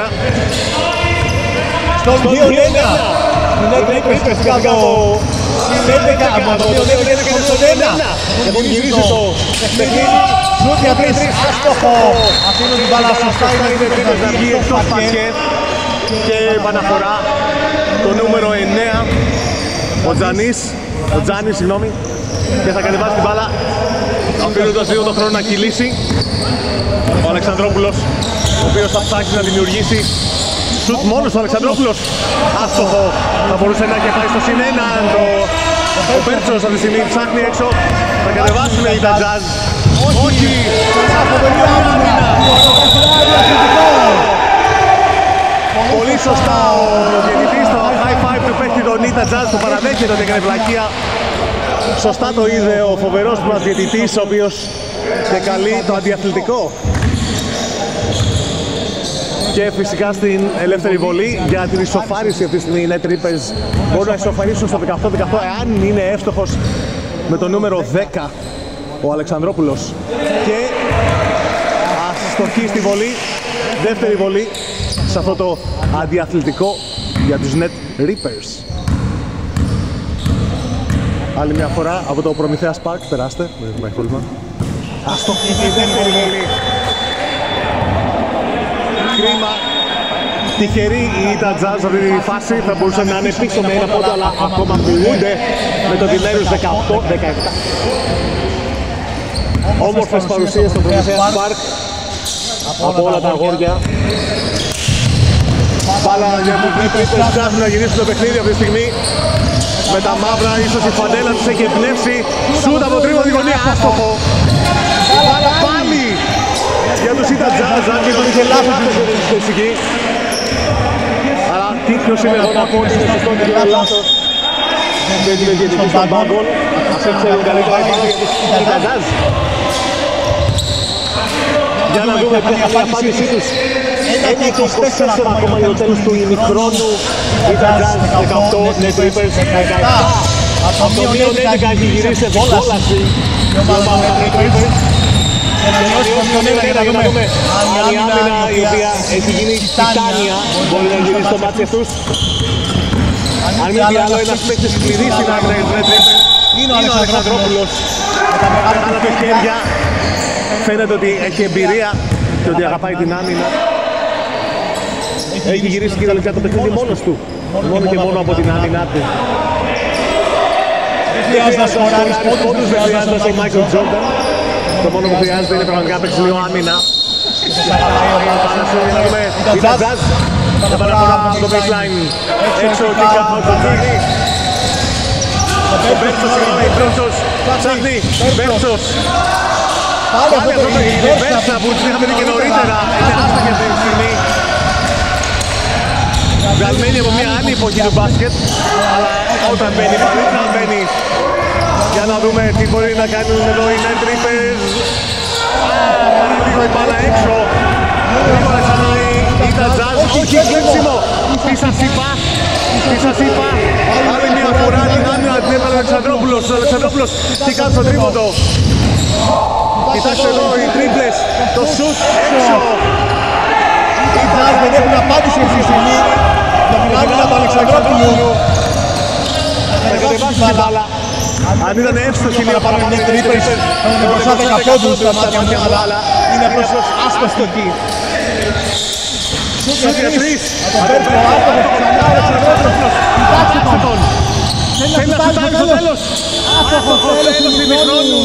Στον δύο ένα. Είναι τρίπες κάτω. έντεκα από το δύο ένα και στον ένα. Έχουν γυρίσει το παιχνίδι. Σούτ για τρεις, άστοχο. Αφήνουν την μπάλα σωστά, είναι τρίπες να βγει εκτός παρκέ. Και επαναφορά το νούμερο εννέα, ο Τζανής, ο Τζάνης, συγγνώμη, και θα κατεβάσει την μπάλα, αφήνοντας λίγο τον χρόνο να κυλήσει. Ο Αλεξανδρόπουλος, ο οποίος θα ψάξει να δημιουργήσει σουτ μόνος ο Αλεξανδρόπουλος. Άστοχο. Θα μπορούσε να έχει πάει στο συν ένα. Το... Ο Πέρτσος αυτή τη στιγμή ψάχνει έξω. Θα κατεβάσουν οι τα Jazz. Όχι. Πολύ σωστά ο διαιτητής στο high five του παίχτη τον Ίτα Jazz, το παραδέχεται ότι έκανε βλακεία. Σωστά το είδε ο φοβερός μας διαιτητής, ο οποίος και καλεί το αντιαθλητικό. Και φυσικά στην ελεύθερη βολή για την ισοφάριση αυτή τη στιγμή οι Net Reapers μπορούν να ισοφαρίσουν στο δεκαοκτώ δεκαοκτώ εάν είναι εύστοχος με το νούμερο δέκα ο Αλεξανδρόπουλος. Και αστοχή στη βολή, δεύτερη βολή σε αυτό το αντιαθλητικό για τους Net Reapers. Άλλη μια φορά από το Προμηθέας Park, περάστε, δεν έχουμε πρόβλημα. Αστοχή στη δεύτερη βολή. Κρίμα. Τυχερή η Ίτα Jazz σε αυτή τη φάση, θα μπορούσαν να είναι πίσω με ένα πόντο, αλλά ακόμα πουλούνται με το διμέρους δεκαοκτώ δεκαεπτά. Όμορφες παρουσίες στο Προμηθέας Park από όλα τα αγόρια. Μπάλα για τους Net Reapers ψάχνουν να γυρίσουν το παιχνίδι αυτή τη στιγμή. Με τα μαύρα, ίσως η φανέλα τους έχει εμπνεύσει. Σούτ από τρίποντη γωνία, άστοχο. Μπάλα πάλι για τους Ίτα Jazz, αν και τον είχε λάθος εκεί. Αλλά τι ποιος είναι εδώ να πω ότι είναι σωστό και είναι λάθος. Και είναι διαιτητής των πάγκων. Αυτό ξέρουν καλύτερα οι πάνω για τους Ίτα Jazz. Για να δούμε ποια θα είναι η απάντησή τους. ένα είκοσι τέσσερα ακόμα για το τέλος του ημιχρόνου. Ίτα Jazz δεκαοκτώ, Net Reapers δεκαεπτά. Από το μείον έντεκα έχει γυρίσει σε κόλαση η ομάδα Net Reapers. Να δούμε αν η άμυνα η οποία έχει γίνει τιτάνια μπορεί να γυρίσει το μάτι αυτούς. Αν μη τι άλλο, ένας παίκτης κλειδί στην άμυνα για τους Net Reapers είναι ο Αλεξανδρόπουλος. Με τα μεγάλα του χέρια φαίνεται ότι έχει εμπειρία και ότι αγαπάει την άμυνα. Έχει γυρίσει και τελικά το παιχνίδι μόνος του. Μόνο και μόνο από την άμυνά του. Δεν χρειάζεται να σκοράρεις πόντους, δεν χρειάζεται να είσαι ο Μάικλ Τζόρνταν. Το μόνο που χρειάζεται είναι πραγματικά παίξεις λίγο άμυνα. Η τα Jazz επαναφορά στο baseline. Έξω ο kick out το Τζόρνι. Ο Μπέρτσος, συγγνώμη, Μπέρτσος, ψάχνει, Μπέρτσος. Πάλι αυτό το reverse που τους είχαμε δει και νωρίτερα. Είναι άστοχη αυτή τη στιγμή. Βγαλμένη από μια άλλη εποχή του μπάσκετ. Αλλά όταν μπαίνει, παλίτσα μπαίνει. Για να δούμε τι μπορεί να κάνουν εδώ οι Net Reapers. Λίγο η μπάλα έξω. Λίγο ξανά η Ίτα Jazz. Όχι, κλέψιμο. Τι σας είπα. Τι σας είπα. Άλλη μια φορά την άμυνα την έβαλε ο Αλεξανδρόπουλος. Ο Αλεξανδρόπουλος τι κάνει στο τρίποντο. Κοιτάξτε εδώ οι τρίπλες. Το σουτ έξω. Οι Jazz δεν έχουν απάντηση αυτή τη στιγμή για την άμυνα του Αλεξανδρόπουλου. Θα κατεβάσει την μπάλα. Αν ήταν εύστοχη μια παρά οι Net Reapers θα είναι μπροστά δέκα πόντους στα μάτια μου, αλλά είναι απλώς άστοχη. Σούτ για τρεις. Από τον Πέρτσο, άστοχος ξανά ο Αλεξανδρόπουλος. Κοιτάξτε τον. Θέλει να σουτάρει στο τέλος. Άστοχος στο τέλος του ημιχρόνου.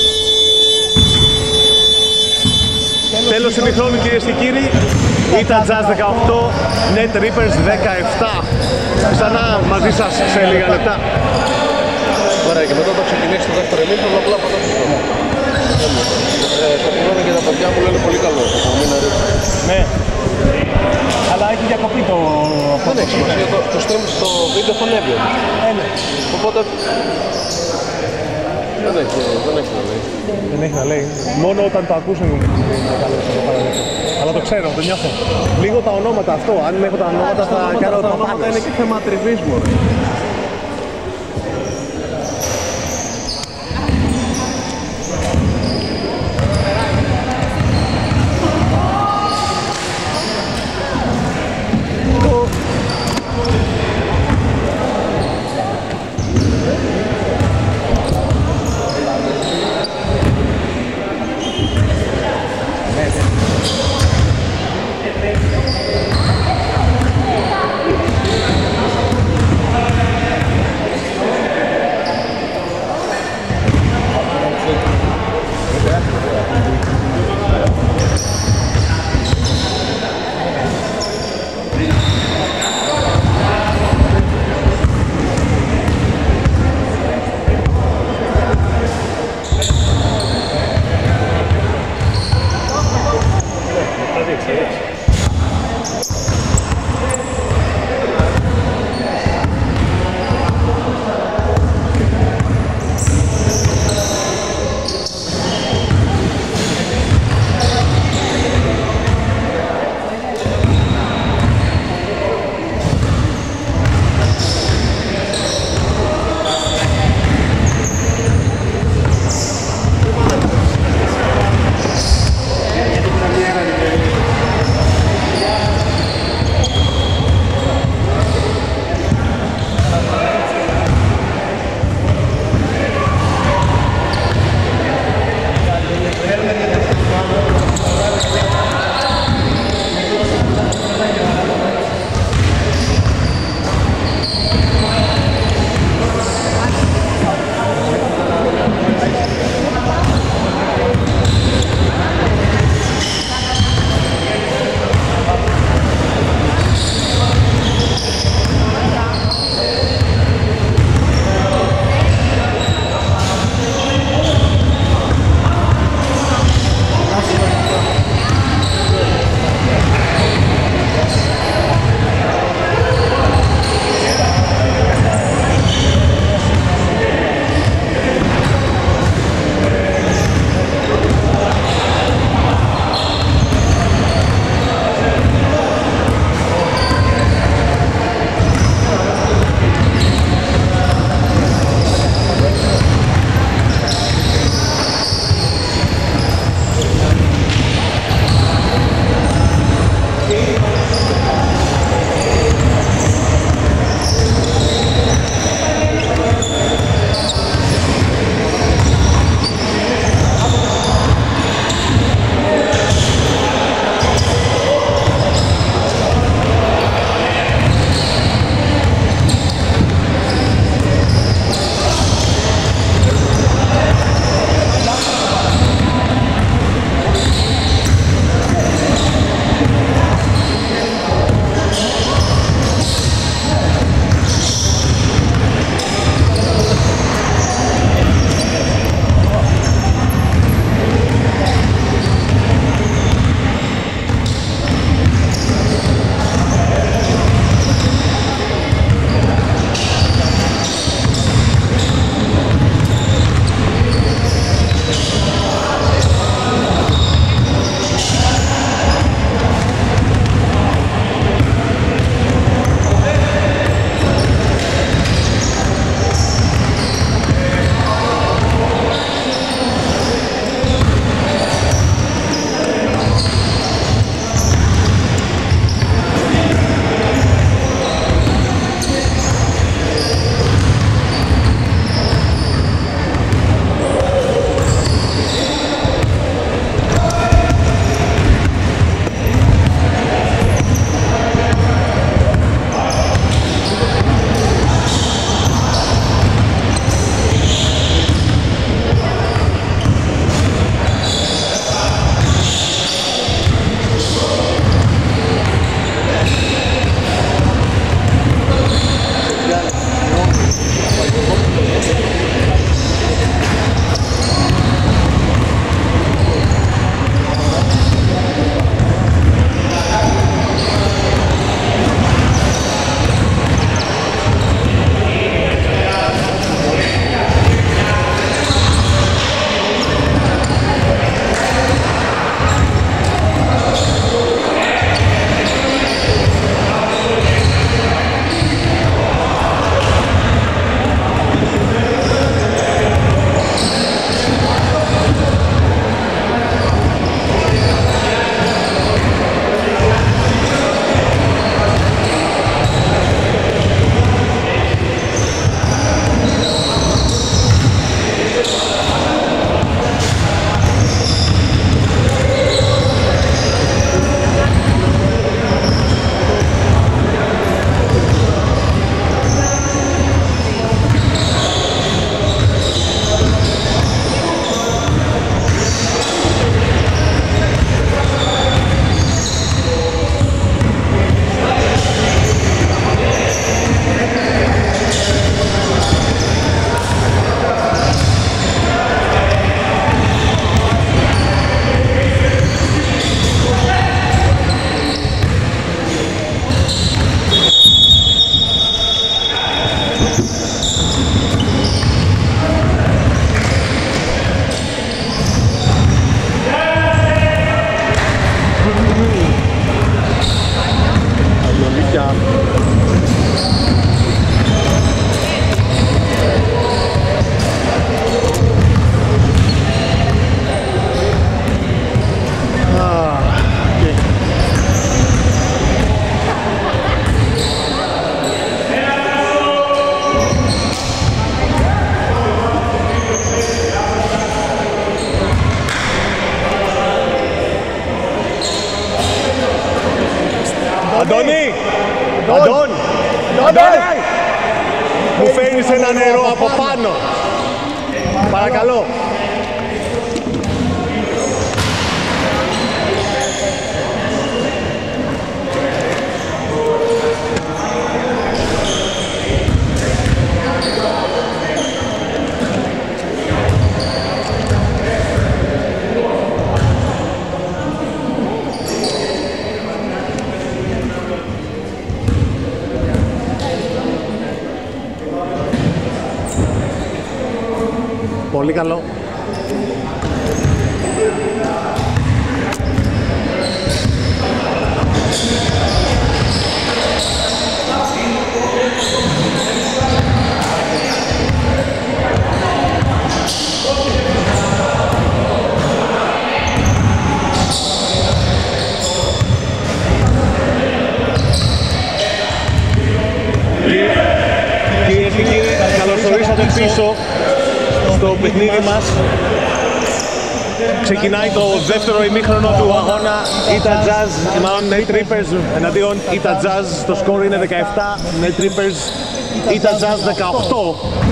Τέλος ημιχρόνου κυρίες και κύριοι. Ίτα Jazz δεκαοκτώ, Net Reapers δεκαεπτά. Ξανά μαζί σας σε λίγα λεπτά. Ωραία, και μετά θα ξεκινήσει το δεύτερο ημίχρονο, απλά πατά στο στόμα. Τα πηγαίνω και τα παιδιά μου λένε πολύ καλό. Ναι. Αλλά έχει διακοπεί το... Δεν έχει σημασία, το, το stream στο βίντεο φωνεύει. Ε, ναι. Οπότε... Δεν έχει, δεν έχει να λέει. Δεν έχει να λέει. Μόνο όταν το ακούσουν είναι καλό να το παραδέχω. Αλλά το ξέρω, το νιώθω. Λίγο τα ονόματα αυτό. Αν έχω τα ονόματα θα κάνω τα ονόματα. Είναι και θέμα τριβής μου. πια. Αντώνη! Αντών! Αντώνη! Μου φέρνεις ένα νερό από πάνω. Παρακαλώ. Πολύ καλό. Κυρίες και κύριοι, καλωσορίσατε πίσω στο παιχνίδι μας. Ξεκινάει το δεύτερο ημίχρονο του αγώνα Utah Jazz, μάλλον Nate Reapers εναντίον Utah Jazz. Το σκορ είναι δεκαεπτά, Nate Reapers, Utah Jazz δεκαοκτώ.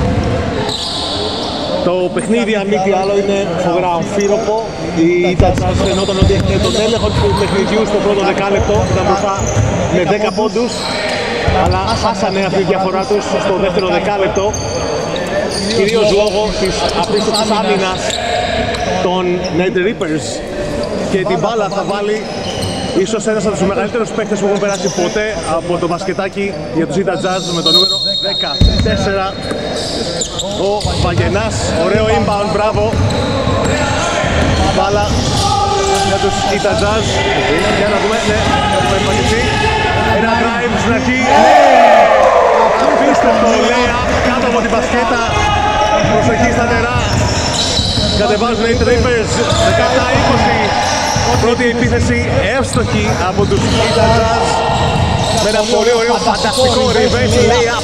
Το παιχνίδι, αν μη τι άλλο, είναι φοβερά αμφίροπο. Οι Utah Jazz φαινόταν ότι έχουν τον έλεγχο του παιχνιδιού στο πρώτο δεκάλεπτο, ήταν μπροστά με δέκα πόντους, αλλά χάσανε αυτή τη διαφορά τους στο δεύτερο δεκάλεπτο, κυρίως λόγω της απίστευτης άμυνας των Nate Reapers, και την μπάλα θα βάλει ίσως ένας από τους μεγαλύτερους παίκτες που έχουν περάσει ποτέ από το μπασκετάκι για τους Utah Jazz, με το νούμερο δεκατέσσερα, ο Βαγενάς. Ωραίο inbound, μπράβο. Μπάλα για τους Utah Jazz. Για να δούμε, ναι, έχουμε εμφανιστεί. Ένα drive στην αρχή. Απίστευτο layup κάτω από την μπασκέτα. Προσοχή στα νερά. Κατεβάζουν οι Nate Reapers δεκαεπτά είκοσι. Πρώτη επίθεση εύστοχη από τους Utah Jazz με ένα πολύ ωραίο φανταστικό reverse layup.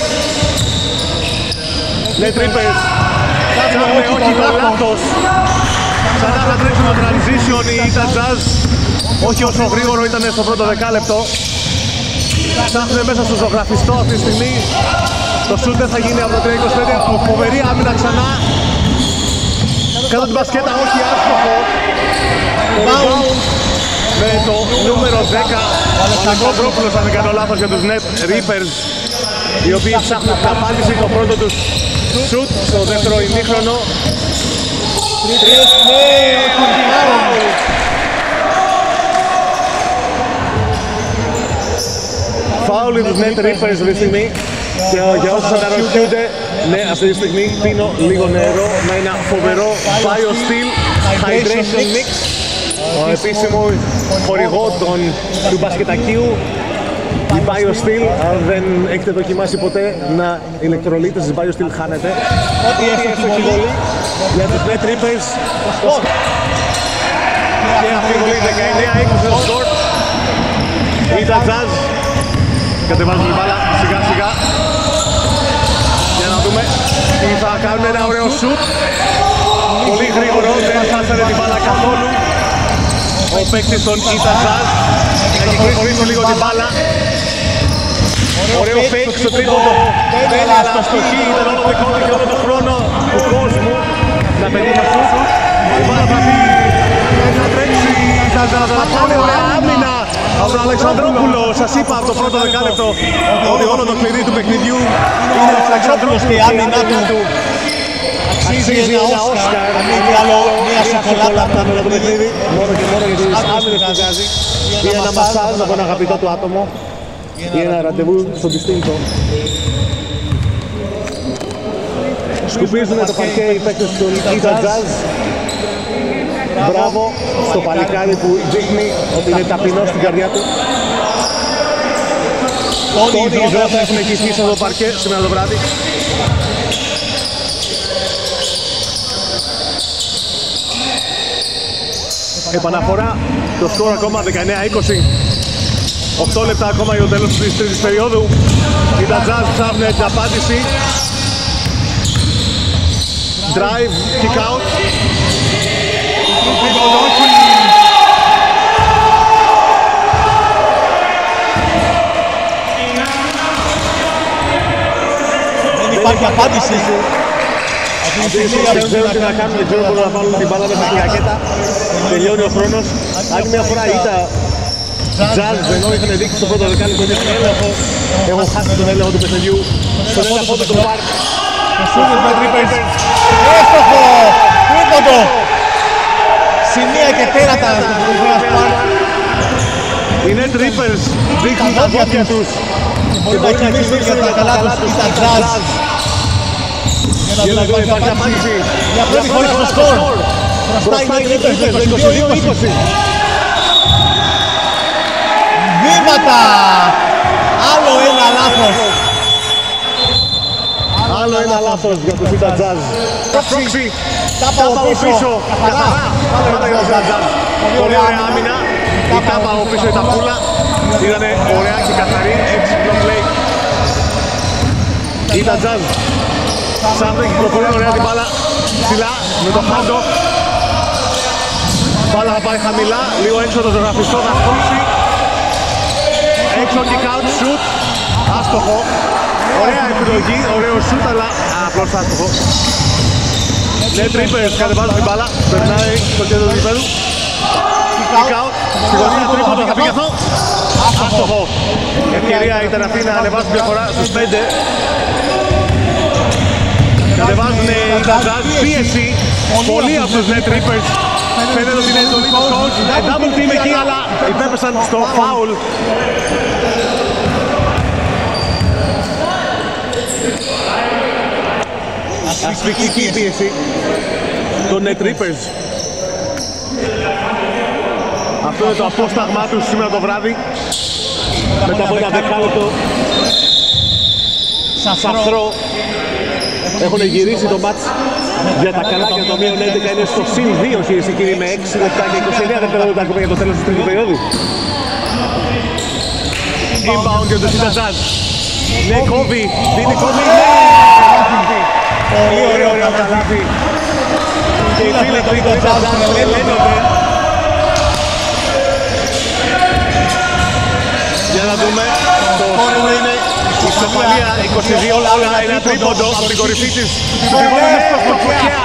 Nate Reapers κάνουμε όχι το λάθος. Ξανά θα τρέξουμε transition οι Utah Jazz. Όχι όσο γρήγορο ήταν στο πρώτο δεκάλεπτο. Ψάχνουν μέσα στο ζωγραφιστό αυτή τη στιγμή. Το σούτ δεν θα γίνει από το τρία είκοσι πέντε. Φοβερή άμυνα ξανά. Κάτω την μπασκέτα, όχι άστοχο. Rebound με το νούμερο δέκα. Ο Αλεξανδρόπουλος, αν δεν κάνω λάθος, για τους Nate Reapers, οι οποίοι ψάχνουν την απάντηση το πρώτο τους σούτ στο δεύτερο ημίχρονο. Τρεις, ναι, φάουλ για τους Nate Reapers αυτή τη στιγμή. Και για όσους αναρωτιούνται, ναι, αυτή τη στιγμή πίνω λίγο νερό με ένα φοβερό BioSteel Hydration Mix, ο επίσημο χορηγό των, του μπασκετακίου. Η BioSteel, αν δεν έχετε δοκιμάσει ποτέ να ηλεκτρολίτες της BioSteel, χάνετε. Ό,τι έχει βολή για τους Nate Reapers. Και αυτή η βολή δεκαεννέα είκοσι το σκορ. Utah Jazz κατεβάζουν την μπάλα σιγά σιγά. Για να δούμε τι θα κάνουν. Ένα ωραίο σουτ. Πολύ γρήγορο, δεν χάσανε την μπάλα καθόλου. Ο παίκτης των Utah Jazz θα κυκλοφορήσει λίγο την μπάλα. Ωραίο fake στο τρίποντο. Δεν αλλά αστοχή, ήταν όλο δικό του και όλο τον χρόνο του κόσμου να πετύχει σουτ. Η μπάλα θα πει να τρέξει η Utah Jazz. Πολύ ωραία άμυνα από τον Αλεξανδρόπουλο. Σας είπα από το πρώτο δεκάλεπτο ότι όλο το κλειδί του παιχνιδιού είναι ο Αλεξανδρόπουλος και η άμυνα του. Αξίζει ένα Όσκαρ, μία σοκολάτα με το παιχνίδι, μόνο και μόνο για τις άμυνες που βγάζει, ή ένα μασάζ από ένα αγαπητό του άτομο, ή ένα ραντεβού στον Τιστίντο. Σκουπίζουν το παρκέ οι παίκτες του Utah Jazz. Μπράβο στο παλικάρι που δείχνει ότι είναι ταπεινό στην καρδιά του. Τόνι Ιδρό θα έχουν εκεί στο παρκέ σήμερα το βράδυ. Επαναφορά, το σκορ ακόμα δεκαεννέα είκοσι. οκτώ λεπτά ακόμα για το τέλος της τρίτης περίοδου. Η τα Jazz ψάχνουν την απάντηση. Drive, kick out. Δεν υπάρχει απάντηση. Αυτή τη στιγμή δεν ξέρουν τι να κάνουν, δεν ξέρουν πώς να βάλουν την μπάλα μέσα στη ρακέτα. Τελειώνει ο χρόνος. Άλλη μια φορά ήταν Jazz, ενώ είχαν δείξει στο πρώτο δεκάλεπτο ότι είχαν έλεγχο. Έχουν χάσει τον έλεγχο του παιχνιδιού. Στον έλεγχο του Πάρκ. Ο Σούγες με τρίπες. Έστοχο! Τρίποντο! Σημεία και τέρατα του Γρηγορίας Πάρκ. Οι Net Rippers δείχνουν τα δόντια τους και μπορεί να κινήσουν για τα καλά τους ή τα Jazz. Για να δούμε υπάρχει απάντηση. Για πρώτη φορά στο σκορ. Μπροστά οι Net Rippers με είκοσι δύο είκοσι. Βήματα! Άλλο ένα λάθος. Άλλο ένα λάθος για τους Utah Jazz. Πρόξη, Τάπα από πίσω. καθαρά. Πάντα για τους Utah Jazz. Πολύ ωραία άμυνα. Η τάπα από πίσω η ταπούλα. Ήτανε ωραία και καθαρή. Έξυπνο play. Η Utah Jazz. Ψάχνουν και κυκλοφορούν ωραία την μπάλα. Ψηλά με το χάντο. Μπάλα θα πάει χαμηλά. Λίγο έξω το ζωγραφιστό θα χτύψει. Έξω kick out, shoot. Άστοχο. Ωραία επιλογή, ωραίο shoot, αλλά απλώς άστοχο. Net Rippers κατεβάζουν την μπάλα, περνάει στο κέντρο του γηπέδου. Kick out, στη γωνία τρίποντο, θα φύγει αυτό. Άστοχο. Ευκαιρία ήταν αυτή να ανεβάσουν διαφορά στους πέντε. Κατεβάζουν τα Jazz, πίεση. Πολλοί από τους Net Rippers. Φαίνεται ότι είναι εντολή του coach. Double team εκεί, αλλά υπέπεσαν στο foul. Ασφυκτική πίεση των Net Rippers. Αυτό είναι το απόσταγμά τους σήμερα το βράδυ. Μετά από ένα δεκάλεπτο σαφρό έχουν γυρίσει το μάτς για τα καλά και το μείον έντεκα είναι στο συν δύο κυρίες και κύριοι με έξι λεπτά και είκοσι εννέα δευτερόλεπτα ακόμα για το τέλος της τρίτης περίοδου. Inbound για τους Utah Jazz. Ναι, κόβει, δίνει κόβει, ναι! Πολύ ωραίο καλάθι. Και οι φίλοι του Utah Jazz ελένονται. Για να δούμε, το σκορ είναι η ισοπαλία είκοσι δύο, όλα ένα τρίποντο από την κορυφή της. Το τρίποντο είναι στο φωτιά.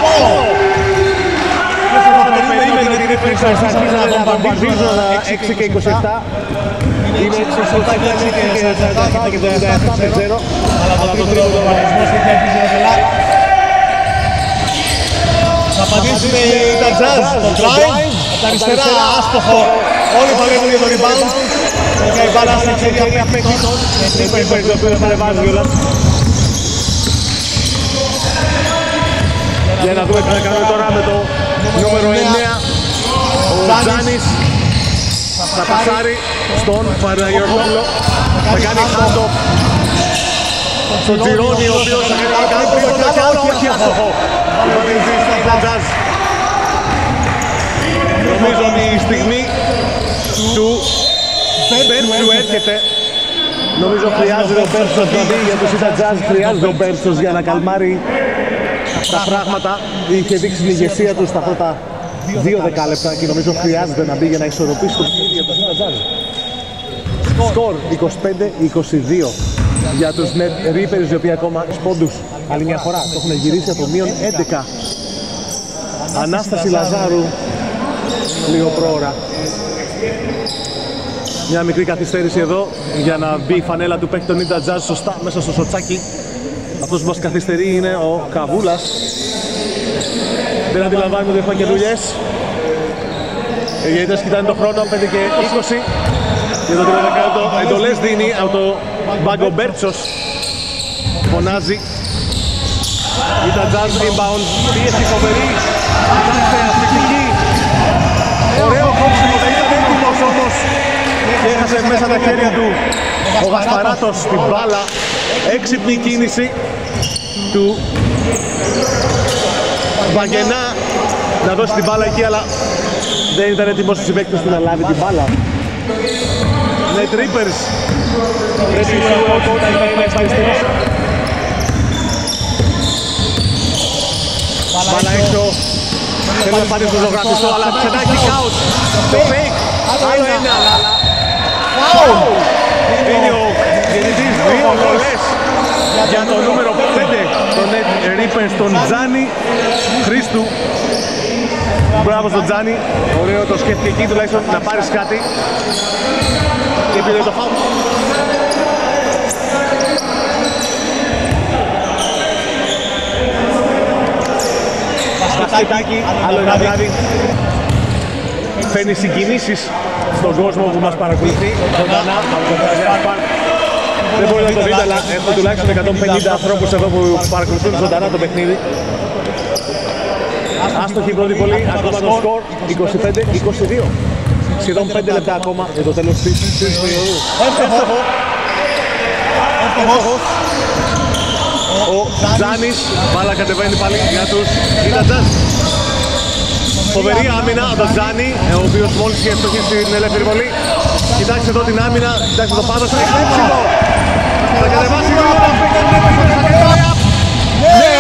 Περίμενε την Rippers να αρχίσουν να βομβαρδίζουν έξι και είκοσι επτά. Είναι έξω στο έξι και σαράντα επτά και το εβδομήντα επτά, δεν ξέρω. Αλλά το τρίτο οργανισμός έχει αρχίσει να γελάει. Θα απαντήσουν οι Utah Jazz στο drive. Από τα αριστερά άστοχο. Όλοι παλεύουν για το rebound. Τελικά η μπάλα στα χέρια μια παίκτων. Οι Rippers το οποίο θα ανεβάζει κιόλας. Για να δούμε τι θα κάνουμε τώρα με το νούμερο εννέα. Ο Τζάνης θα πασάρει στον Παναγιωτόπουλο. Θα κάνει hand-off στον Τζιρόνι, ο οποίος θα κάνει τρίποντο και άλλο όχι άστοχο. Νομίζω ότι η στιγμή του Μπέρτσου έρχεται. Νομίζω χρειάζεται ο Μπέρτσος για τους Utah Jazz, χρειάζεται ο Μπέρτσος για να καλμάρει τα πράγματα. Είχε δείξει την ηγεσία του στα πρώτα δύο δεκάλεπτα και νομίζω χρειάζεται να μπει για να ισορροπήσει το παιχνίδι για τους Utah Jazz. Σκορ είκοσι πέντε είκοσι δύο για τους Net Rippers, οι οποίοι ακόμα σπόντους άλλη μια φορά το έχουν γυρίσει από μείον έντεκα. Ανάσταση Λαζάρου λίγο πρόωρα. Μια μικρή καθυστέρηση εδώ για να μπει η φανέλα του παίκτη των Utah Jazz σωστά μέσα στο σοτσάκι. Αυτός που μας καθυστερεί είναι ο Καβούλας. Δεν αντιλαμβάνεται ότι έχουμε και δουλειές. Οι διαιτητές κοιτάνε τον χρόνο, πέντε και είκοσι. Για το τρίτο δεκάλεπτο εντολές δίνει από το Μπάγκο Μπέρτσος. Φωνάζει. Utah Jazz inbound, πίεση φοβερή. Κοιτάξτε, ασφυκτική. Ωραίο κόψιμο, δεν ήταν έτοιμος όμως. και έχασε μέσα τα χέρια του ο Γασπαράτος στην μπάλα. Έξυπνη κίνηση του Βαγγενά να δώσει την μπάλα εκεί, αλλά δεν ήταν έτοιμος ο συμπαίκτης του να λάβει την μπάλα. Net Reapers πρέπει να ευχαριστηρίσει. Μπάλα έξω. Θέλω να πάρει στο ζωγραφιστό, αλλά ξανά kick out. Το fake. Άλλο ένα. Φάουλ. Είναι ο γεννητής δύο βολές για το νούμερο πέντε. Το Net Reapers, τον Τζάνι Χρήστου. Μπράβο στον Τζάνι. Ωραίο, το σκέφτηκε εκεί τουλάχιστον να πάρεις κάτι. Και πήρε το φάουλ. Μπασκετάκι, άλλο ένα βράδυ. Φέρνει συγκινήσεις στον κόσμο που μας παρακολουθεί. Ζωντανά, δεν μπορεί να το δείτε, αλλά έχουμε τουλάχιστον εκατόν πενήντα ανθρώπους εδώ που παρακολουθούν ζωντανά το παιχνίδι. Άστοχη πρώτη βολή, ακόμα το σκορ είκοσι πέντε είκοσι δύο. Σχεδόν πέντε λεπτά ακόμα για το τέλος της περίοδου. Εύστοχο. Εύστοχος. Ο Τζάνης, μπάλα κατεβαίνει πάλι για τους Utah Jazz. Φοβερή άμυνα από τον Τζάνι, ο οποίος μόλις είχε ευστοχή στην ελεύθερη βολή. Κοιτάξτε εδώ την άμυνα, κοιτάξτε το πάνω, εκπλήξιμο. Θα κατεβάσει γρήγορα, ναι!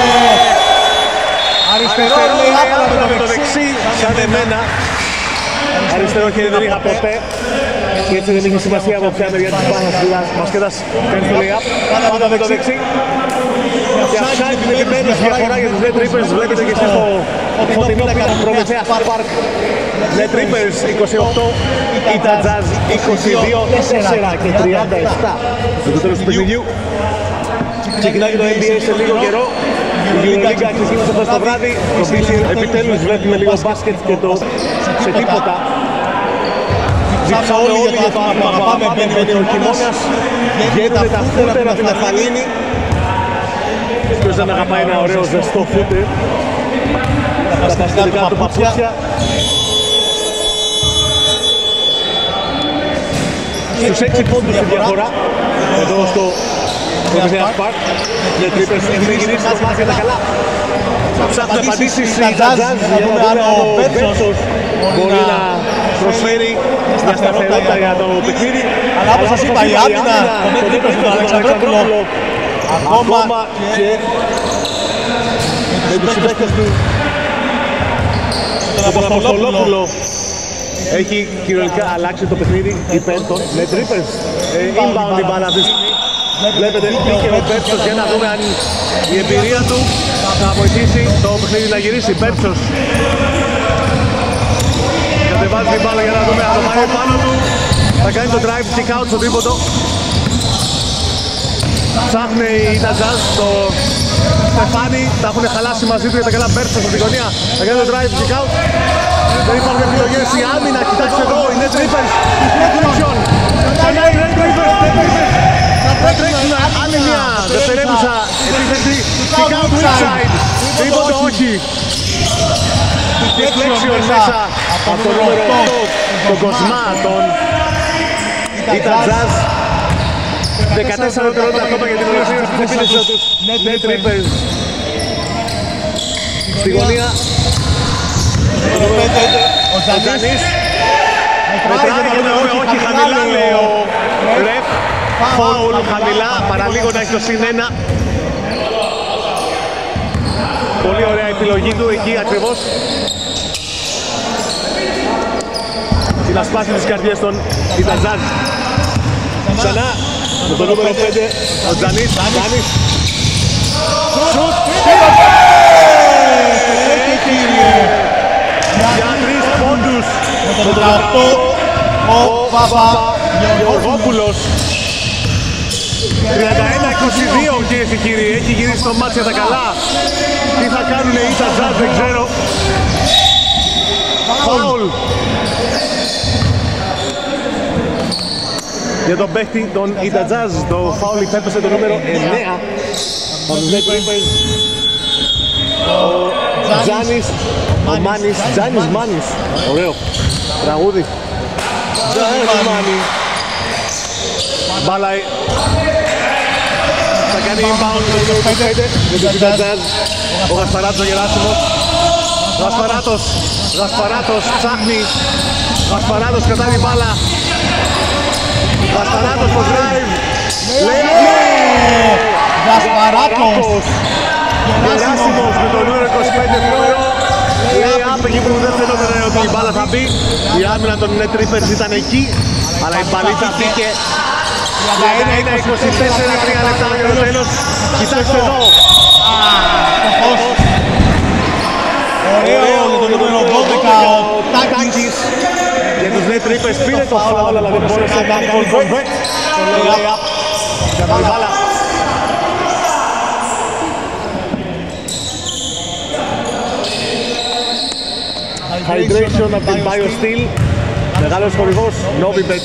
Αριστερό λέει άπλα με το δεξί, σαν εμένα. Αριστερό χέρι δεν είχα ποτέ. Και έτσι δεν είχε σημασία από ποια μεριά της μπάλας μπασκέτας παίρνει το lay-up. Πάντα με το δεξί. Και αυξάνει την επιμέρους διαφορά για τους Net Reapers. Βλέπετε και εσείς το φωτεινό Προμηθέα Park. Net Reapers είκοσι οκτώ, Utah Jazz είκοσι δύο, τέσσερα και τριάντα επτά. Στο τέλος του παιχνιδιού. Ξεκινάει το N B A σε λίγο καιρό. Η Euroliga ξεκίνησε αυτό το βράδυ. Το Μπίλι επιτέλους βλέπουμε λίγο μπάσκετ και το σε τίποτα. Διψάμε όλοι για το αγαπάμε, μπαίνει ο χειμώνας. Βγαίνουν τα φούτερ από την Αφαλίνη. Ποιος δεν αγαπάει ένα ωραίο ζεστό φούτερ. Τα παστικά του παπούτσια. Στους έξι πόντους η διαφορά. Εδώ στο Προμηθέα Park. Net Reapers έχουν γυρίσει το μάτι τα καλά. Ψάχνουν απαντήσεις οι Jazz για να δούμε αν ο Μπέρτσος μπορεί να προσφέρει μια σταθερότητα για το παιχνίδι. Αλλά όπως σας είπα, η άμυνα των Net Reapers του Αλεξανδρόπουλο ακόμα και με τους συμπαίκτες του τον Αποστολόπουλο έχει κυριολεκτικά αλλάξει το παιχνίδι υπέρ των Net Reapers. Inbound η μπάλα αυτή. Βλέπετε μπήκε ο Μπέρτσος για να δούμε αν η εμπειρία του θα βοηθήσει το παιχνίδι να γυρίσει. Μπέρτσος κατεβάζει την μπάλα για να δούμε αν το πάει πάνω του. Θα κάνει το drive kick out στο τρίποντο. Ψάχνει η Utah Jazz το Στεφάνι, τα έχουν χαλάσει μαζί του για τα καλά. Μπέρτσος από την γωνία θα κάνει το drive kick out. Δεν υπάρχουν επιλογές, η άμυνα, κοιτάξτε εδώ, οι Net Reapers, deflection. Ξανά οι Net Reapers, Net Reapers. Θα τρέξουν άλλη μια δευτερεύουσα επίθεση. Kick out inside. Τίποτε όχι. Deflection μέσα από το νούμερο οκτώ, τον Κοσμά, τον Utah Jazz. δεκατέσσερα δευτερόλεπτα ακόμα για την ολοκλήρωση της επίθεσης τους Net Reapers. Στη γωνία ο Τζανής μετράει και να δούμε όχι χαμηλά, λέει ο ρεφ. Φάουλ χαμηλά, παραλίγο να έχει το συν ένα. Πολύ ωραία επιλογή του εκεί ακριβώς. Και να σπάσει τις καρδιές των Utah Jazz. Ξανά με το νούμερο πέντε ο Τζανής. Τζανής. Σουτ. Για τρεις πόντους. με το δεκαοκτώ ο Παπαγεωργόπουλος. τριάντα ένα είκοσι δύο κυρίες και κύριοι. Έχει γυρίσει το μάτς για τα καλά. Τι θα κάνουν οι Utah Jazz δεν ξέρω. Φάουλ. Για τον παίχτη των Utah Jazz το φάουλ υπέπεσε το νούμερο εννέα. Ο Τζάνης, ο Μάνης, Τζάνης Μάνης. Ωραίο τραγούδι. Ζαρμάνι. Μπάλα θα κάνει inbound το νούμερο πέντε με τον Τζαζ. Ο Γασπαράτος, ο Γεράσιμος. Γασπαράτος, Γασπαράτος ψάχνει. Γασπαράτος κρατάει την μπάλα. Γασπαράτος στο drive. Γασπαράτος. Γεράσιμος με το νούμερο είκοσι πέντε νούμερο. Λέει απ' εκεί που δεν φαινόταν ότι η μπάλα θα μπει. Η άμυνα των Net Rippers ήταν εκεί, αλλά η μπαλίτσα μπήκε. τριάντα ένα είκοσι τέσσερα, τρία λεπτά για το τέλος. Κοιτάξτε εδώ. Ωραίο για το νούμερο δώδεκα, ο Τάκης. Για τους Net Rippers πήρε το φάουλ, αλλά δεν μπόρεσε να κάνει convert. Το lay-up για την μπάλα. Hydration από την BioSteel. Μεγάλος χορηγός, Novibet.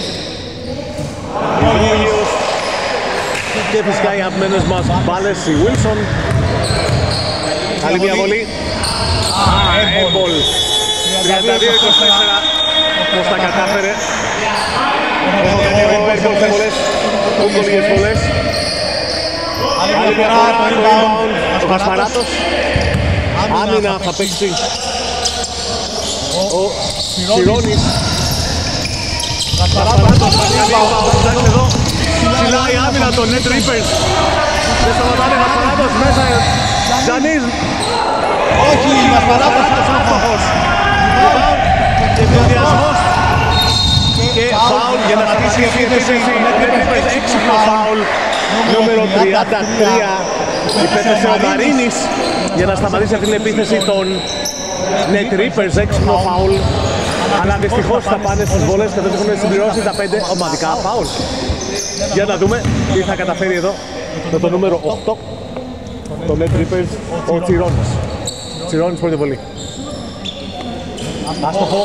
Και φυσικά οι αγαπημένες μας μπάλες, η Wilson. Άλλη μια βολή. Έμπολ. τριάντα δύο είκοσι τέσσερα. Πώς τα κατάφερε. Έχω κάνει εγώ έμπολ σε βολές. Ούκο λίγες βολές. Άλλη μια φορά το rebound. Ο Γασπαράτος. Άμυνα θα παίξει ο Σιρώνης. Γασπαράτος. Κοιτάξτε εδώ. Ψηλά η άμυνα των Net Rippers. Δεν σταματάνε, Γασπαράτος μέσα. Τζανής. Όχι, Γασπαράτος. Άστοχος. Ευνηδιασμός. Και φάουλ για να σταματήσει η επίθεση. Net Rippers έξυπνο φάουλ. Νούμερο τριάντα τρία. Υπέθεσε ο Μαρίνης για να σταματήσει αυτή την επίθεση των Net Rippers. Έξυπνο φάουλ. Αλλά δυστυχώς θα πάνε στις βόλες και δεν έχουν συμπληρώσει τα πέντε ομαδικά φάουλ. Για να δούμε τι θα καταφέρει εδώ με το νούμερο οκτώ, το Net Rippers, ο Τσιρώνης. Τσιρώνης πρώτη βολή. Άστοχο.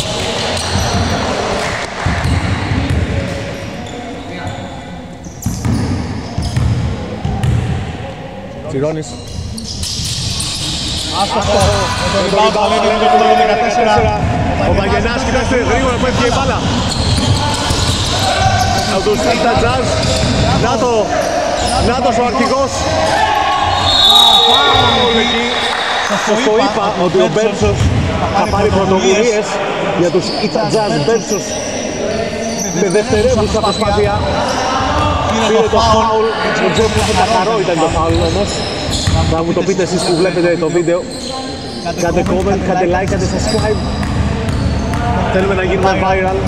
Τσιρώνης. Άστοχο. Το rebound θα λέει το νούμερο δεκατέσσερα. Ο Βαγενάς, κοιτάξτε γρήγορα που έφυγε η μπάλα. Από τους Ίτα Jazz. Νάτο, Νάτος ο αρχηγός. Φάουλ εκεί. Σας το είπα ότι ο Μπέρτσος θα πάρει πρωτοβουλίες για τους Ίτα Jazz. Μπέρτσος με δευτερεύουσα προσπάθεια πήρε το φάουλ. Δεν ξέρω πόσο καθαρό ήταν το φάουλ όμως. Θα μου το πείτε εσείς που βλέπετε το βίντεο. Κάντε comment, κάντε like, κάντε subscribe. Θέλουμε να γίνουμε viral.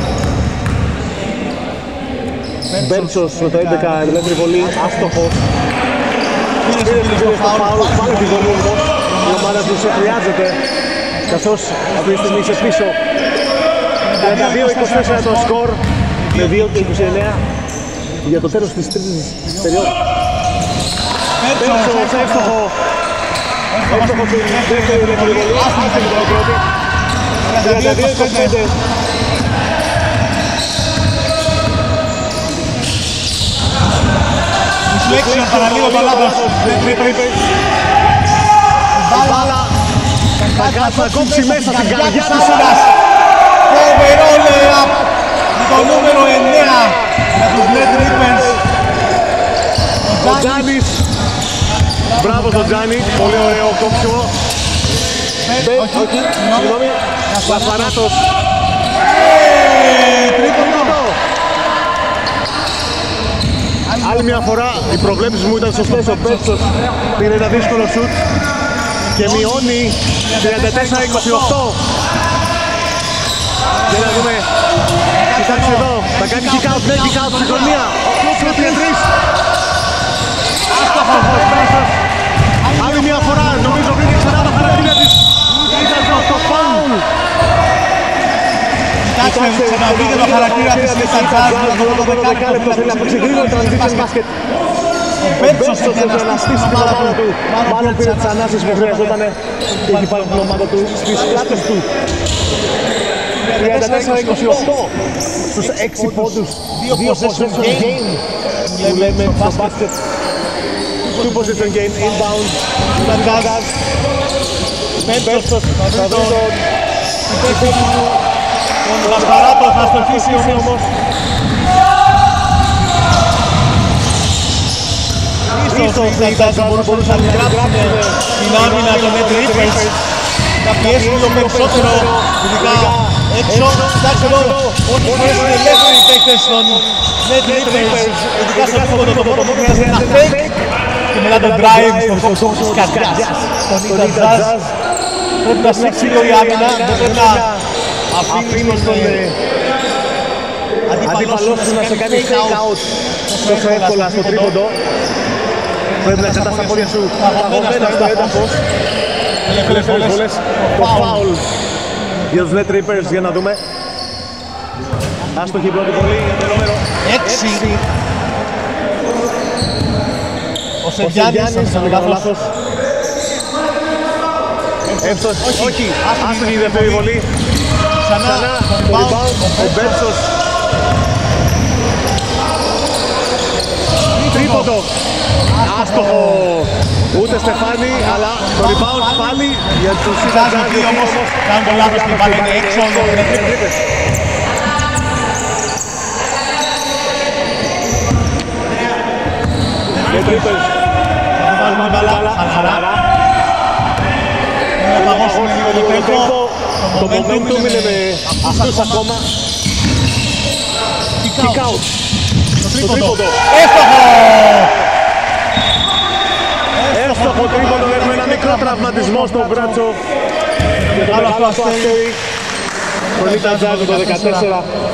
Μπέρτσος με το έντεκα, ελεύθερη βολή, άστοχος. Πήρε το φάουλ, πάλι τη βολή όμως. Η ομάδα του σε χρειάζεται, καθώς αυτή τη στιγμή είσαι πίσω. τριάντα δύο είκοσι τέσσερα το σκορ, με δύο και είκοσι εννέα για το τέλος της τρίτης περίοδου. Μπέρτσος, εύστοχο. Εύστοχο στην δεύτερη ελεύθερη βολή, άστοχο την πρώτη. τριάντα δύο είκοσι πέντε. Reflection, παραλίγο το λάθος. Μπάλα θα κάτσει να κόψει μέσα στην καρδιά της άμυνας. Φοβερό layup με το νούμερο εννέα για τους Net Rippers. Ο Τζάνης. Μπράβο στον Τζάνη, πολύ ωραίο κόψιμο. Όχι, συγγνώμη, Γασπαράτος. Τρίτο. Άλλη μια φορά οι προβλέψεις μου ήταν σωστές. Ο Μπέρτσος πήρε ένα δύσκολο σουτ και μειώνει τριάντα τέσσερα είκοσι οκτώ. Για να δούμε. Κοιτάξτε εδώ, θα κάνει kick out, ναι, kick out στη γωνία. Σουτ για τρεις. Άστοχος ο Μπέρτσος. Άλλη μια φορά, νομίζω βρήκε ξανά το χαρακτήρα της. Ήταν στο φάουλ. Κοιτάξτε, ξαναβρήκε το χαρακτήρα της και στα Jazz για το δώδεκα δεκάλεπτο. Θέλει να παίξει γρήγορα transition basket. Ο Μπέρτσος θέλει να αναστήσει την ομάδα του. Μάλλον πήρε τις ανάσες που χρειαζόταν και έχει πάρει την ομάδα του στις πλάτες του. τριάντα τέσσερα είκοσι οκτώ στους έξι πόντους. Δύο possession game που λέμε στο μπάσκετ. Two possession game inbound. Ήταν Jazz. Μπέρτσος θα δει τον Ο Γασπαράτο θα στοχίσει όμως. Ίσως οι Ιτατζάζ μπορούσαν να γράψουν την άμυνα των Net Reapers, να πιέσουν λίγο περισσότερο, ειδικά έξω. Κοιτάξτε εδώ, όσοι φορές είναι ελεύθεροι οι παίκτες των Net Reapers, ειδικά στο τρίποντο, το μόνο που χρειάζεται ένα fake και μετά το drive στον κόψο της καρδιάς. Τον Ιτατζάζ πρέπει να στρέψει λίγο η άμυνα, δεν πρέπει να αφήνει στον αντίπαλό σου να σε κάνει fake out τόσο εύκολα στο τρίποντο. Πρέπει να κρατάς τα πόδια σου παγωμένα στο έδαφος. Ελεύθερες βολές, το φάουλ για τους Net Reapers, για να δούμε. Άστοχη πρώτη βολή για το νούμερο έξι. Ο Σεβιάννης, αν δεν κάνω λάθος. Εύστοχη, όχι, άστοχη η δεύτερη βολή. Ξανά το rebound, ο Μπέρτσος. Τρίποντο. Άστοχο, ούτε Στεφάνη, αλλά το rebound πάλι για τους Ιτατζάζ. Όμως κάνουν το λάθος και πάλι είναι έξω. Net Reapers, θα βάλουμε την μπάλα, χαλαρά. Να παγώσουμε λίγο το tempo. Το momentum είναι με αυτούς ακόμα. Kick out. Το τρίποντο. Έστοχο! Έστοχο τρίποντο, έχουμε ένα μικρό τραυματισμό στο μπράτσο και το μεγάλο αυτό αστέρι. Τον Ιτατζάζ το δεκατέσσερα.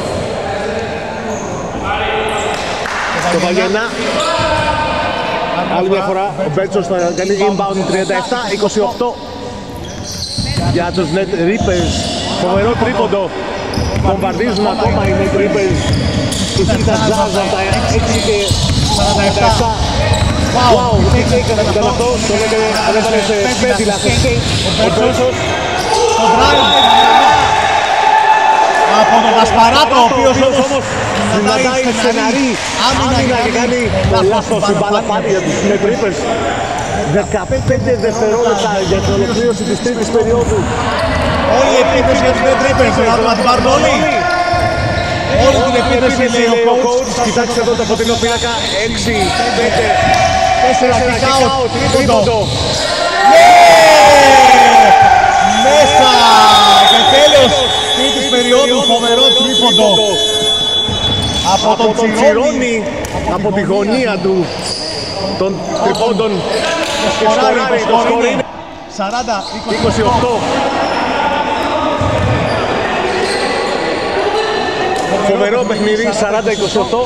Το Βαγενά. Άλλη μια φορά ο Μπέρτσος θα κάνει inbound τριάντα επτά είκοσι οκτώ για τους Net Reapers. Φοβερό τρίποντο. Βομβαρδίζουν ακόμα οι Net Reapers. Τους Ιτατζάζ από τα έξι και σαράντα επτά. Wow, τι έκανε αυτό, τον έβαλε σε πέντυλα, σε skate, ο Μπέρτσος. Το drive από τον Γασπαράτο, ο οποίος όμως δυνατάει στεναρή άμυνα και κάνει λάθος η μπάλα πάλι για τους Net Reapers. δεκαπέντε δευτερόλεπτα για την ολοκλήρωση της τρίτης περίοδου. Όλη η επίθεση για τους Net Reapers, να την πάρουν όλοι. Όλη την επίθεση λέει ο coach. Κοιτάξτε εδώ το φωτεινό πίνακα, έξι, πέντε, τέσσερα, kick-out, τρίποντο. Μέσα και τέλος τρίτης περίοδου, φοβερό τρίποντο από τον Τσιρόνι, από τη γωνία του των τριπώντων. Και σκοράρει, το σκορ είναι σαράντα είκοσι οκτώ. Φοβερό παιχνίδι, σαράντα είκοσι οκτώ.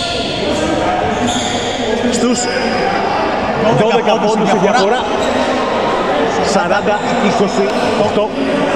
Στους δώδεκα πόντους η διαφορά. σαράντα είκοσι οκτώ.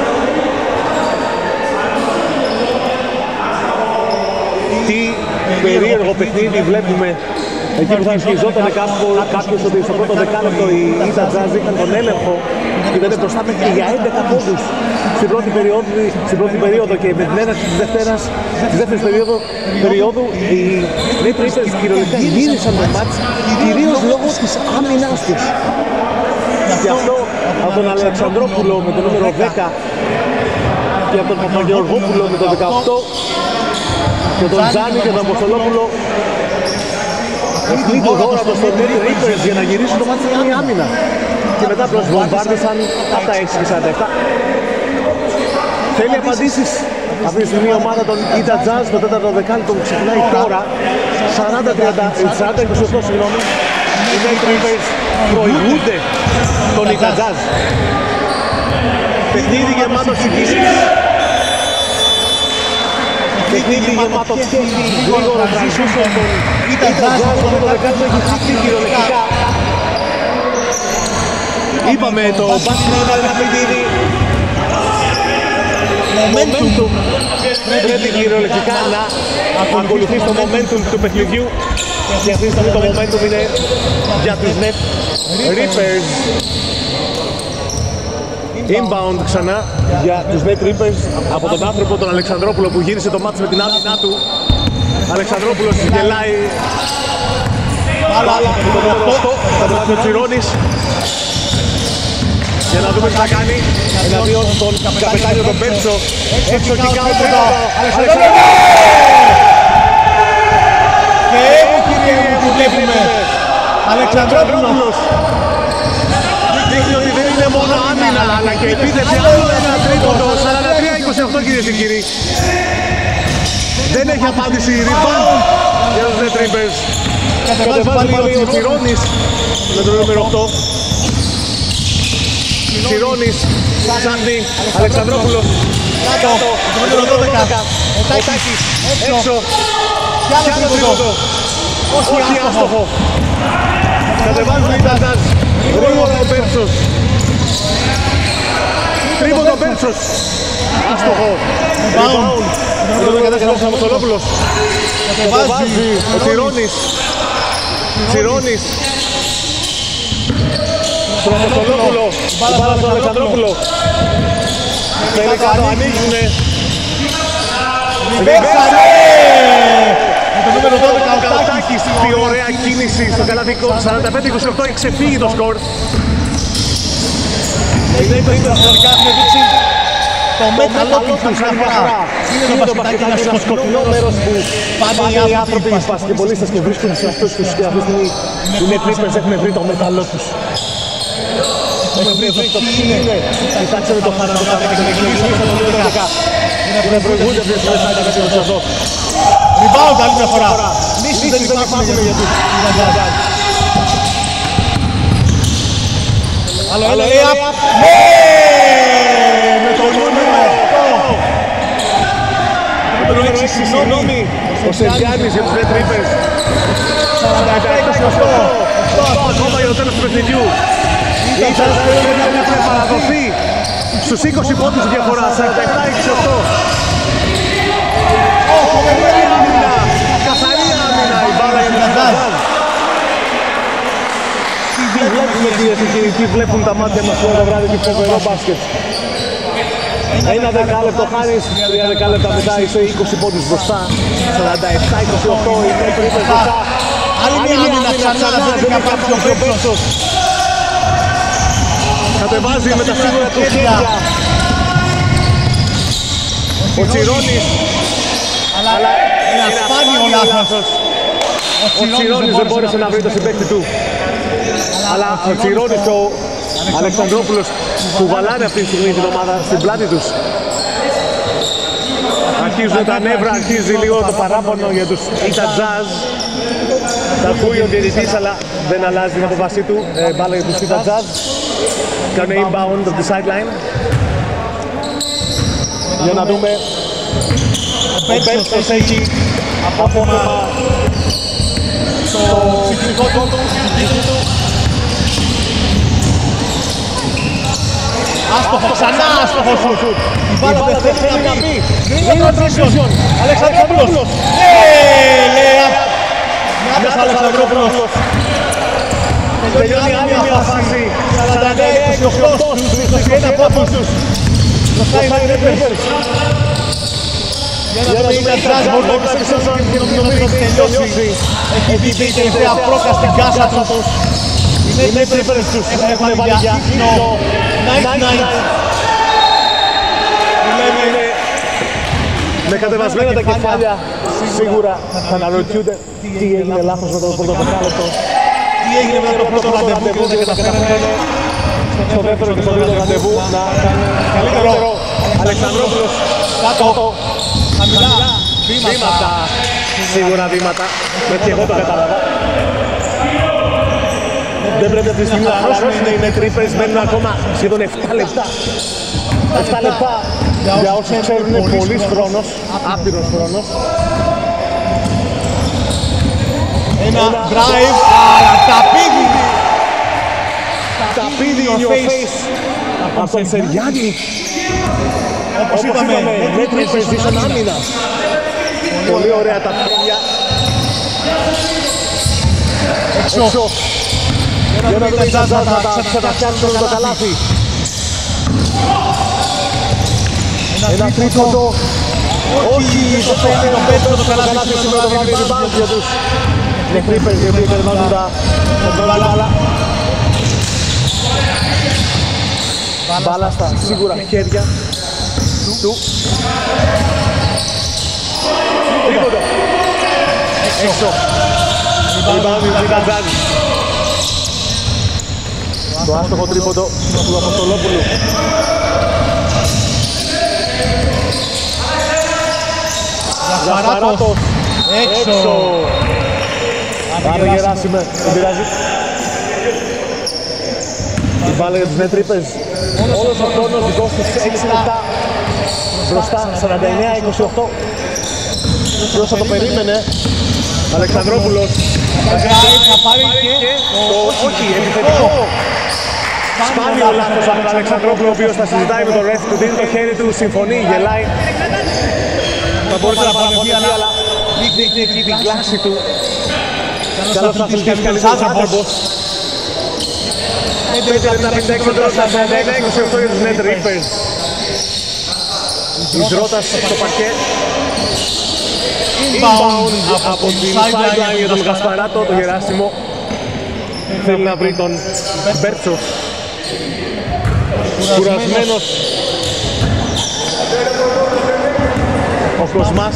Τι περίεργο παιχνίδι βλέπουμε. Εκεί που θα ισχυζόταν κάποιος ότι στο πρώτο δεκάλεπτο οι Ιτατζάζ είχαν τον έλεγχο και ήταν μπροστά και για έντεκα πόντους στην πρώτη περίοδο, στην πρώτη περίοδο και με την έναρξη της δεύτερης, της δεύτερης περίοδου, περίοδου οι Net Reapers κυριολεκτικά γύρισαν το μάτς κυρίως λόγω της άμυνάς τους. Και αυτό από τον Αλεξανδρόπουλο με το νούμερο δέκα και από τον Παπαγεωργόπουλο με το δεκαοκτώ και τον Τζάνι και τον Αποστολόπουλο. Εθνή του δώρατος των Net Reapers για να γυρίσουν το μάτι στην άμυνα. Και μετά απλώς βομβάρδισαν από τα έξι και σαράντα επτά. Θέλει απαντήσεις αυτή τη στιγμή η ομάδα των Ιτατζάζ, το τέταρτο δεκάλεπτο που ξεκινάει τώρα. σαράντα είκοσι οκτώ, συγγνώμη. Οι Net Reapers προηγούνται τον Ιτατζάζ. Παιχνίδι γεμάτο συγκίσεις. Παιχνίδι γεμάτο σκέφτη, γρήγορα transition των Ιτατζάζ, το δεκάλεπτο έχει χάσει κυριολεκτικά. Είπαμε το μπάσκετ είναι ένα παιχνίδι momentum. Πρέπει κυριολεκτικά να ακολουθείς το momentum του παιχνιδιού και αυτή τη στιγμή το momentum είναι για τους Net Reapers. Inbound ξανά για τους Net Reapers από τον άνθρωπο τον Αλεξανδρόπουλο που γύρισε το μάτς με την άμυνά του. Αλεξανδρόπουλος γελάει μπάλα από το νούμερο οκτώ, θα το κάνει ο Τσιρόνης. Για να δούμε τι θα κάνει εναντίον τον καπετάνιο τον Πέρσο. Εξοχικά ο Πέρσο. Και έτσι κύριε μου που βλέπουμε Αλεξανδρόπουλος. Δείχνει ότι δεν είναι μόνο άμυνα αλλά και επίθεση. Άλλο ένα τρίποντο. σαράντα τρία είκοσι οκτώ κυρίες και κύριοι. Δεν έχει απάντηση η rebound για τους Net Rippers. Κατεβάζει πάλι ο Τσιρώνης με το νούμερο οκτώ. Τσιρώνης, ψάχνει, Αλεξανδρόπουλος. Κάτω, το νούμερο δώδεκα. Ο Τάκης, έξω. Κι άλλο τρίποντο. Όχι άστοχο. Κατεβάζουν οι Τατάς. Γρήγορα ο Πέρσος. Τρίποντο Πέρσος. Άστοχο. Rebound. Εδώ δεν κατάσταση ο Αποστολόπουλος. Κατεβάζει ο Τσιρώνης. Τσιρώνης. Στον Αποστολόπουλο. Μπάλα στον Αλεξανδρόπουλο. Θέλει κάτω, ανοίγουνε. Ριμπέξανε! Με το νούμερο δώδεκα ο Καλατάκης. Τι ωραία κίνηση στο καλάθι. σαράντα πέντε είκοσι οκτώ, εξεφύγει το σκορ. Είναι το ίντερ τελικά έχουν δείξει το μέταλλό τους κάθε φορά. Είναι το μπασκετάκι ένα σκοτεινό μέρος που πάνε οι άνθρωποι, οι μπασκετμπολίστες και βρίσκουν σε αυτούς τους και αυτή τη στιγμή οι Net Rippers έχουν βρει το μέταλλό τους. Έχουν βρει το τι είναι. Κοιτάξτε το χαρακτηριστικό και ξεκινήσαμε το νούμερο δέκα. Είναι προηγούνται αυτές τις φορές να κάνουν αυτό. Rebound άλλη μια φορά. Μίσης δεν υπάρχουν για τους. Άλλο ένα layup. Με το νούμερο οκτώ. Το νούμερο έξι, συγγνώμη. Ο Σεριάννης για τους Net Rippers. σαράντα επτά είκοσι οκτώ. Ακόμα για το τέλος του παιχνιδιού. Ήταν πρέπει να παραδοθεί στους είκοσι πόντους διαφορά. σαράντα επτά είκοσι οκτώ. Φοβερή άμυνα. Καθαρή άμυνα. Η μπάλα για τους Τατάς. Τι βλέπουμε κυρίες και κύριοι, τι βλέπουν τα μάτια μας όλο το βράδυ και φοβερό μπάσκετ. Ένα δεκάλεπτο χάνεις, τρία δεκάλεπτα μετά είσαι είκοσι πόντους μπροστά. σαράντα επτά είκοσι οκτώ, οι Net Rippers μπροστά. Άλλη μια άμυνα ξανά, δεν υπάρχει ο Πέρσος. Κατεβάζει με τα σίγουρα του χέρια. Ο Τσιρώνης. Αλλά ένα σπάνιο λάθος. Ο Τσιρώνης δεν μπόρεσε να βρει το συμπαίκτη του. Αλλά ο Τσιρώνης και ο Αλεξανδρόπουλος που βαλάνε αυτή τη στιγμή την ομάδα στην πλάτη τους. Αρχίζουν τα νεύρα, αρχίζει λίγο το παράπονο για τους Utah Jazz. Τα ακούει ο διαιτητής αλλά δεν αλλάζει την αποφασή του. Ε, μπάλα για τους Utah Jazz. Κάνουν inbound από τη sideline. Για να δούμε. Ο Πέρσος έχει απόφημα στο ψυχικό του. Άστοχο, ξανά άστοχο σουτ. Η μπάλα δεν θέλει να μπει. Είναι ο transition. Αλεξανδρόπουλος. Layup. Νιάτος Αλεξανδρόπουλος. Τελειώνει άλλη μια φάση. σαράντα εννέα είκοσι οκτώ στους είκοσι ένα πόντους. Μπροστά είναι οι Rippers. Για να δούμε οι Jazz μπορούν να επιστρέψουν και νομίζω ότι έχει τελειώσει. Έχει μπει η τελευταία πρόκα στην κάσα τους. Οι Net Rippers τους έχουν βάλει για ύπνο. Night Night. Με κατεβασμένα τα κεφάλια σίγουρα θα αναρωτιούνται τι έγινε λάθος με το πρώτο δεκάλεπτο. Τι έγινε με το πρώτο ραντεβού και δεν καταφέρανε στο δεύτερο και στο τρίτο ραντεβού να κάνουν καλύτερο. Αλεξανδρόπουλος κάτω, χαμηλά, βήματα. Σίγουρα βήματα, έτσι εγώ το κατάλαβα. Δεν πρέπει αυτή τη στιγμή να χάσουν οι Net Rippers, μένουν ακόμα σχεδόν επτά λεπτά. επτά λεπτά για όσοι ξέρουν είναι πολύς χρόνος, άπειρος χρόνος. Ένα drive, αλλά ταπίδι. Ταπίδι in your face από τον Σεριάννη. Όπως είπαμε, Net Rippers ήσαν άμυνα. Πολύ ωραία τα πόδια. Έξω. Για να δούμε οι Jazz θα ξεταφτιάξουν το καλάθι. Ένα τρίποντο. Όχι, το παίρνει το πέτρο το καλάθι σήμερα το βράδυ rebound για τους Net Rippers οι οποίοι κατεβάζουν τα μπάλα. Μπάλα στα σίγουρα χέρια του. Τρίποντο. Έξω. Rebound η Τατζάζη. Το άστοχο τρίποντο του Αποστολόπουλου. Γασπαράτος. Έξω. Πάμε Γεράσιμε. Δεν πειράζει. Η μπάλα για τους Net Rippers. Όλος ο χρόνος δικός τους έξι λεπτά μπροστά, σαράντα εννέα είκοσι οκτώ. Ποιος θα το περίμενε. Αλεξανδρόπουλος. Θα πάρει και το όχι, επιθετικό. Σπάνιο λάθος από τον Αλεξανδρόπουλο, ο οποίος θα συζητάει με τον ρεφ του, δίνει το χέρι του, συμφωνεί, γελάει. Θα μπορούσε να παραπονηθεί, αλλά δείχνει εκεί την κλάση του. Καλώς θα αθλητής, καλύτερος άνθρωπος. πέντε λεπτά πενήντα έξι είκοσι οκτώ για τους Net Rippers. Η Δρότας στο παρκέ. Inbound από την sideline για τον Γασπαράτο, τον Γεράσιμο. Θέλει να βρει τον Μπέρτσο. Κουρασμένος ο Κοσμάς.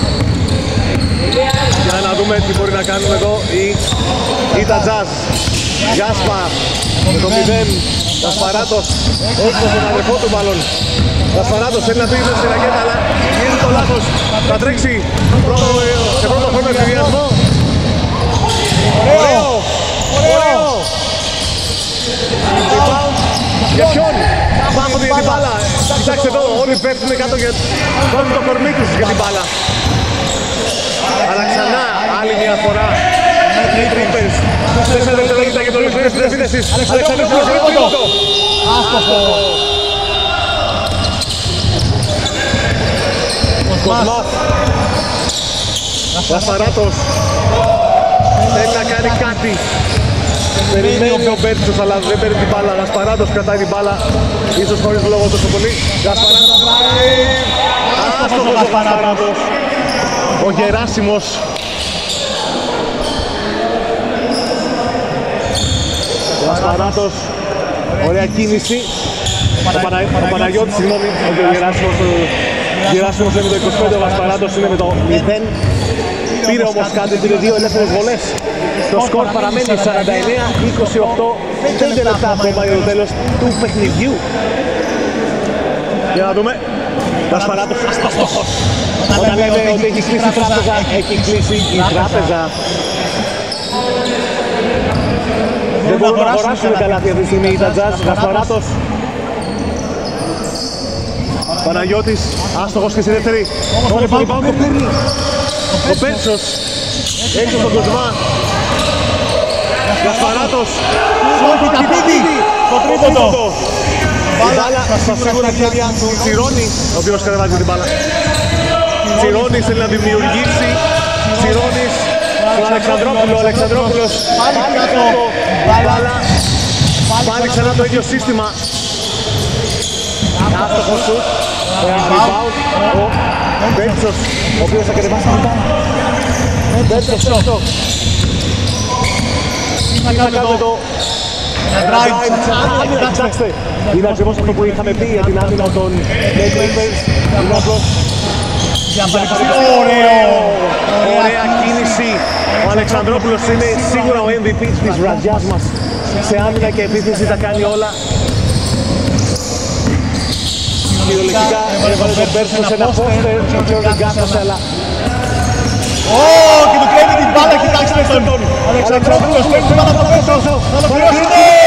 Για να δούμε τι μπορεί να κάνουμε εδώ η Τατζάζ. Γιάσπα με το μηδέν. Γασπαράτος έξω στον αδερφό του μάλλον. Γασπαράτος θέλει να πήγε στη ρακέτα, αλλά γίνει το λάθος. Θα τρέξει σε πρώτο χρόνο ευκαιριασμό. Ωραίο! Ωραίο! Rebound. Για ποιον? Πάμε για την μπάλα. Κοιτάξτε εδώ, όλοι πέφτουν κάτω και βάζουν το κορμί τους για την μπάλα. Αλλά ξανά άλλη μια φορά. Τέσσερα δευτερόλεπτα για το λεπτό της επίθεσης. Αλεξανδρόπουλος για το τρίποντο. άστοχο. Κοσμάς. Γασπαράτος. Θέλει να κάνει κάτι. Περιμένει ο Μπέρτσος, αλλά δεν παίρνει την μπάλα. Γασπαράτος κρατάει την μπάλα. Ίσως χωρίς λόγο τόσο πολύ. Γασπαράτος. Άστοχος ο Γασπαράτος. Ο Γεράσιμος. Γασπαράτος. Ωραία κίνηση. Ο, Πανα... ο Παναγιώτης, συγγνώμη, ο Γεράσιμος. Ο Γεράσιμος είναι με το είκοσι πέντε, ο Γασπαράτος είναι με το μηδέν. Πήρε όμως κάτι, πήρε δύο ελεύθερες βολές. Το σκορ παραμένει σαράντα εννέα είκοσι οκτώ, πέντε λεπτά ακόμα για το τέλος του παιχνιδιού. Για να δούμε. Γασπαράτος αστοχός. Όταν λέμε ότι έχει κλείσει η τράπεζα, έχει κλείσει η τράπεζα. Δεν μπορούν να αγοράσουν καλά αυτή τη στιγμή η Τατζάζ. Γασπαράτος. Παναγιώτης, άστοχος και στη δεύτερη. Όμως το rebound το παίρνει. Ο Μπέρτσος, έξω στον Κοσμά. Γασπαράτος. Όχι, Καπίδη, το τρίποντο. Μπάλα στα σίγουρα χέρια του Τσιρόνι, ο οποίος κατεβάζει την μπάλα. Τσιρόνις θέλει να δημιουργήσει. Τσιρόνις στον Αλεξανδρόπουλο. Ο Αλεξανδρόπουλος πάλι κάτω. Μπάλα. Πάλι ξανά το ίδιο σύστημα. Άστοχος σουτ. Rebound. Ο Μπέρτσος, ο οποίος θα κατεβάσει την μπάλα. Μπέρτσος αυτό. Τι θα κάνουμε εδώ. Κοιτάξτε, είναι ακριβώς αυτό που είχαμε πει για την άμυνα των Net Rippers. Είναι απλώς ωραία κίνηση. Ο Αλεξανδρόπουλος είναι σίγουρα ο εμ βι πι της βραδιάς μας. Σε άμυνα και επίθεση τα κάνει όλα. Κυριολεκτικά έβαλε τον Μπέρτσο σε ένα πόστερ, ο οποίος δεν κάθασε, αλλά... Ω, και του κλέβει την μπάλα, κοιτάξτε τον Αλεξανδρόπουλος, κλέβει την μπάλα από πίσω, θα το πληρώσει.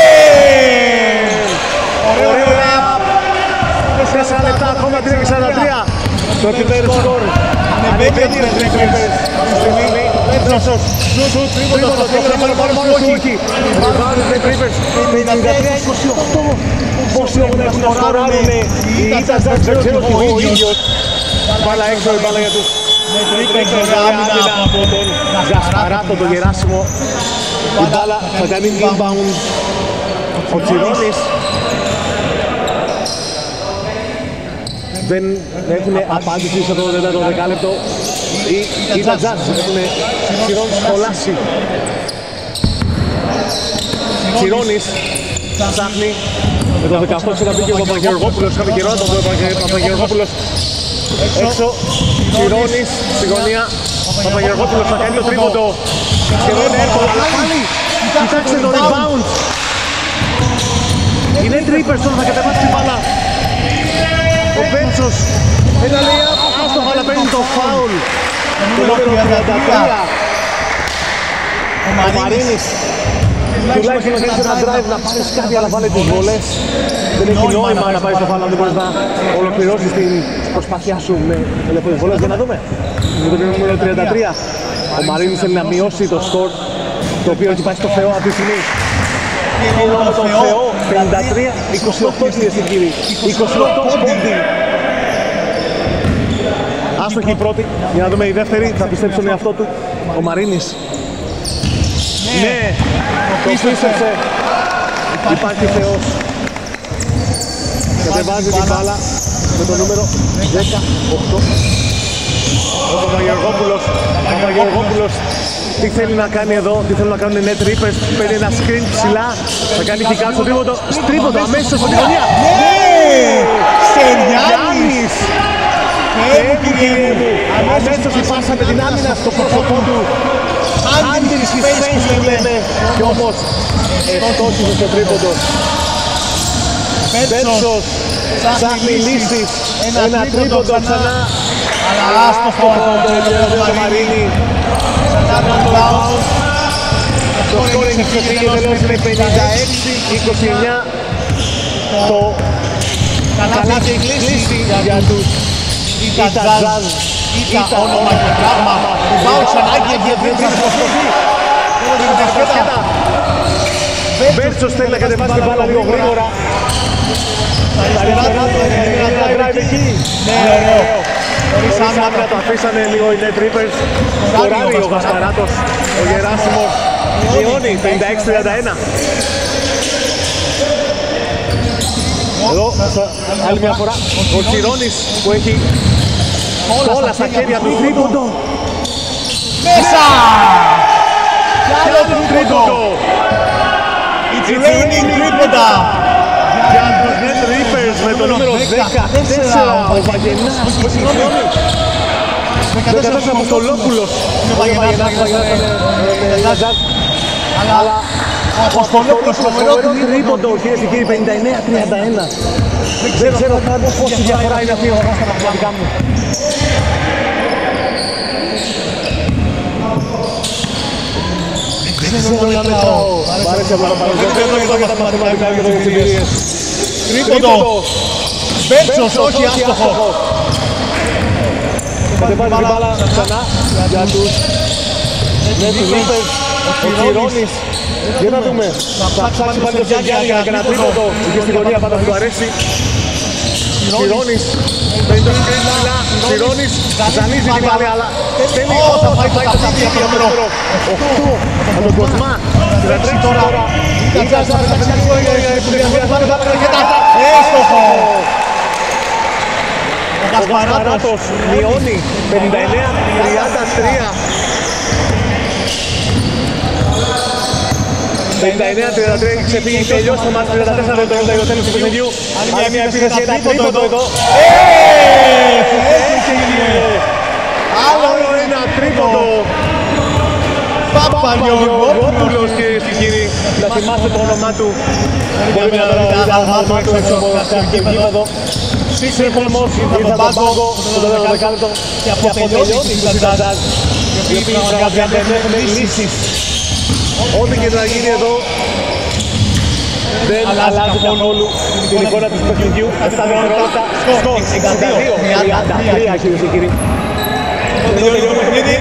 Ωραία, τέσσερα λεπτά ακόμα, τρία και σαράντα τρία. Το επίπεδο σκορ. Ανεβαίνει ο Net Rippers. Μπέρτσος, σουτ, τρίποντο, μόνο όχι. Rebound Net Rippers, πενήντα τρία είκοσι οκτώ. Πόσοι έχουν να σκοράρουν οι Τατζάζ, δεν ξέρω και ο ίδιος. Μπάλα έξω, η μπάλα για τους Net Rippers. Άμυνα από τον Γασπαράτο, τον Γεράσιμο. Η μπάλα θα κάνει inbound. Ο Τσιρόνις. Δεν έχουν απάντηση σε αυτό το τέταρτο δεκάλεπτο. Οι Τατζάζ έχουν σχεδόν σχολάσει. Τσιρόνις ψάχνει Με το δεκαοκτώ ξαναμπήκε ο Παπαγεωργόπουλος, είχαμε καιρό να τον δω, ο Παπαγεωργόπουλος έξω, Τσιρώνης στη γωνία, Παπαγεωργόπουλος θα κάνει το τρίποντο και δεν είναι εύκολο, αλλά πάλι κοιτάξτε το rebound. Είναι τρίπερς τώρα, θα κατεβάσει την μπάλα. Ο Μπέντσος, ένα λέει άστοχα, αλλά παίρνει το φάουλ. Το νούμερο τριάντα τρία. Ο Μαρίνης. Τουλάχιστον να κάνεις ένα drive, να πάρεις κάτι, αλλά βάλε τις βολές. Δεν έχει νόημα να πάρεις το φάουλ αν δεν μπορείς να ολοκληρώσεις την προσπάθειά σου με ελεύθερες βολές. Για να δούμε. Με το νούμερο τριάντα τρία. Ο Μαρίνης θέλει να μειώσει το σκορ, το οποίο έχει πάει στο Θεό αυτή τη στιγμή. Θέλω με τον Θεό, πενήντα τρία είκοσι οκτώ κυρίες και κύριοι. είκοσι οκτώ πόντι. Άστοχη η πρώτη, για να δούμε η δεύτερη, θα πιστέψει τον εαυτό του. Ο Μαρίνης. Ναι, το πίστεψε. Υπάρχει Θεός. Κατεβάζει την μπάλα με το νούμερο δεκαοκτώ. Ο Παπαγεωργόπουλος. Ο Παπαγεωργόπουλος. Τι θέλει να κάνει εδώ, τι θέλουν να κάνουν οι Net Reapers. Παίρνει ένα screen ψηλά. Θα κάνει kick out στο τρίποντο. Τρίποντο αμέσως από τη γωνία. Ναι! Σεριάννης! Ναι, κύριε μου. Αμέσως υπάσαμε την άμυνα στο πρόσωπό του. Άντρης η face που λέμε. Κι όμως εστόχισε στο τρίποντο. Μπέντσος. Ψάχνει λύσεις. Ένα τρίποντο ξανά. Αλλά άστοχο το Μαρίνι. Το scoring εξωτήγει τελώς είναι πενήντα έξι είκοσι εννιά. Το καλάθι έχει κλείσει για τους Ήταν Jazz, ήταν όνομα και πράγμα. Πάω ξανά και διευρύνει το προσωπή. Μπέρτσος θέλει να κατεβάσει την μπάλα λίγο γρήγορα. Ένα drive εκεί. Ναι, ωραίο. Χωρίς άμυνα το αφήσανε λίγο οι Net Reapers. Σκοράρει ο Γασπαράτος, ο Γεράσιμος. Μειώνει πενήντα έξι τριάντα ένα. Εδώ, άλλη μια φορά, ο Τσιρώνης που έχει όλα στα χέρια του τρίποντο. Μέσα! Κι άλλο τρίποντο. It's raining τρίποντα. Για τους Net Reapers με το νούμερο δεκατέσσερα ο Βαγενάς. δεκατέσσερα Αποστολόπουλος. Ο Βαγενάς, Βαγενάς, αλλά ο Αποστολόπουλος το φοβερό τρίποντο, κυρίες και κύριοι, πενήντα εννέα τριάντα ένα. Δεν ξέρω καν πόση διαφορά είναι αυτή η ώρα στα πραγματικά μου. Δεν ξέρω να μετράω. Μ' άρεσε απλά να παρακολουθώ για τα μαθηματικά και τις εμπειρίες. Τρίποντο. Μπέντσος, όχι άστοχο. Κατεβάζει την μπάλα ξανά για τους Net Reapers. Ο Τσιρώνης. Για να δούμε. Θα ψάξει πάλι το Σεργιάννη για να κάνει ένα τρίποντο. Είχε στην γωνία πάντα που του αρέσει. Τσιρώνης. Παίρνει το σκριν ψηλά. Τσιρώνης. Ζανίζει την μπάλα, αλλά θέλει όσα πάει πάει το σαπί για το νούμερο οκτώ. Από τον Κοσμά. Και θα τρέξει τώρα. Ήταν σαν να πετάξει λίγο για την διαδικασία. Έστοχο. Ο Γασπαράτος μειώνει πενήντα εννέα τριάντα τρία. πενήντα εννέα τριάντα τρία έχει ξεφύγει, τελειώσει το μάτι τριάντα τέσσερα το τέλος του παιχνιδιού. Άλλη μια επίθεση, ένα τρίποντο εδώ. Άλλο ένα τρίποντο. Παπαγεωργόπουλος, κυρίες και κύριοι. Να θυμάστε το όνομά του. Μπορεί να δείτε ένα όνομά του έξω από αυτό το γήπεδο. Σύγχρονος, ήρθε από τον πάγκο στο δεύτερο δεκάλεπτο και αποτελειώνει τους Jazz. Οι οποίοι πραγματικά δεν έχουν λύσεις. Ό,τι και να γίνει εδώ δεν αλλάζει καθόλου την εικόνα του παιχνιδιού. Επτά δευτερόλεπτα, σκορ εξήντα δύο τριάντα τρία, κυρίες και κύριοι. Τελειώνει το παιχνίδι.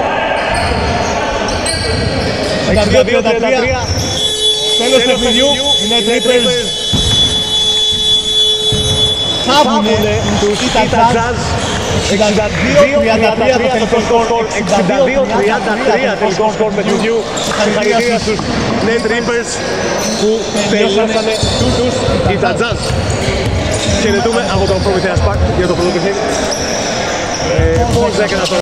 εξήντα δύο τριάντα τρία. Τέλος του παιχνιδιού. Οι Net Reapers θάβουνε τους Jazz. εξήντα δύο τριάντα τρία το τελικό σκορ. εξήντα δύο τριάντα τρία τελικό σκορ παιχνιδιού. Συγχαρητήρια στους Net Reapers που τελειώσανε τους Jazz. Χαιρετούμε από τον Προμηθέας Park για το πρώτο παιχνίδι. Πώς έκανα το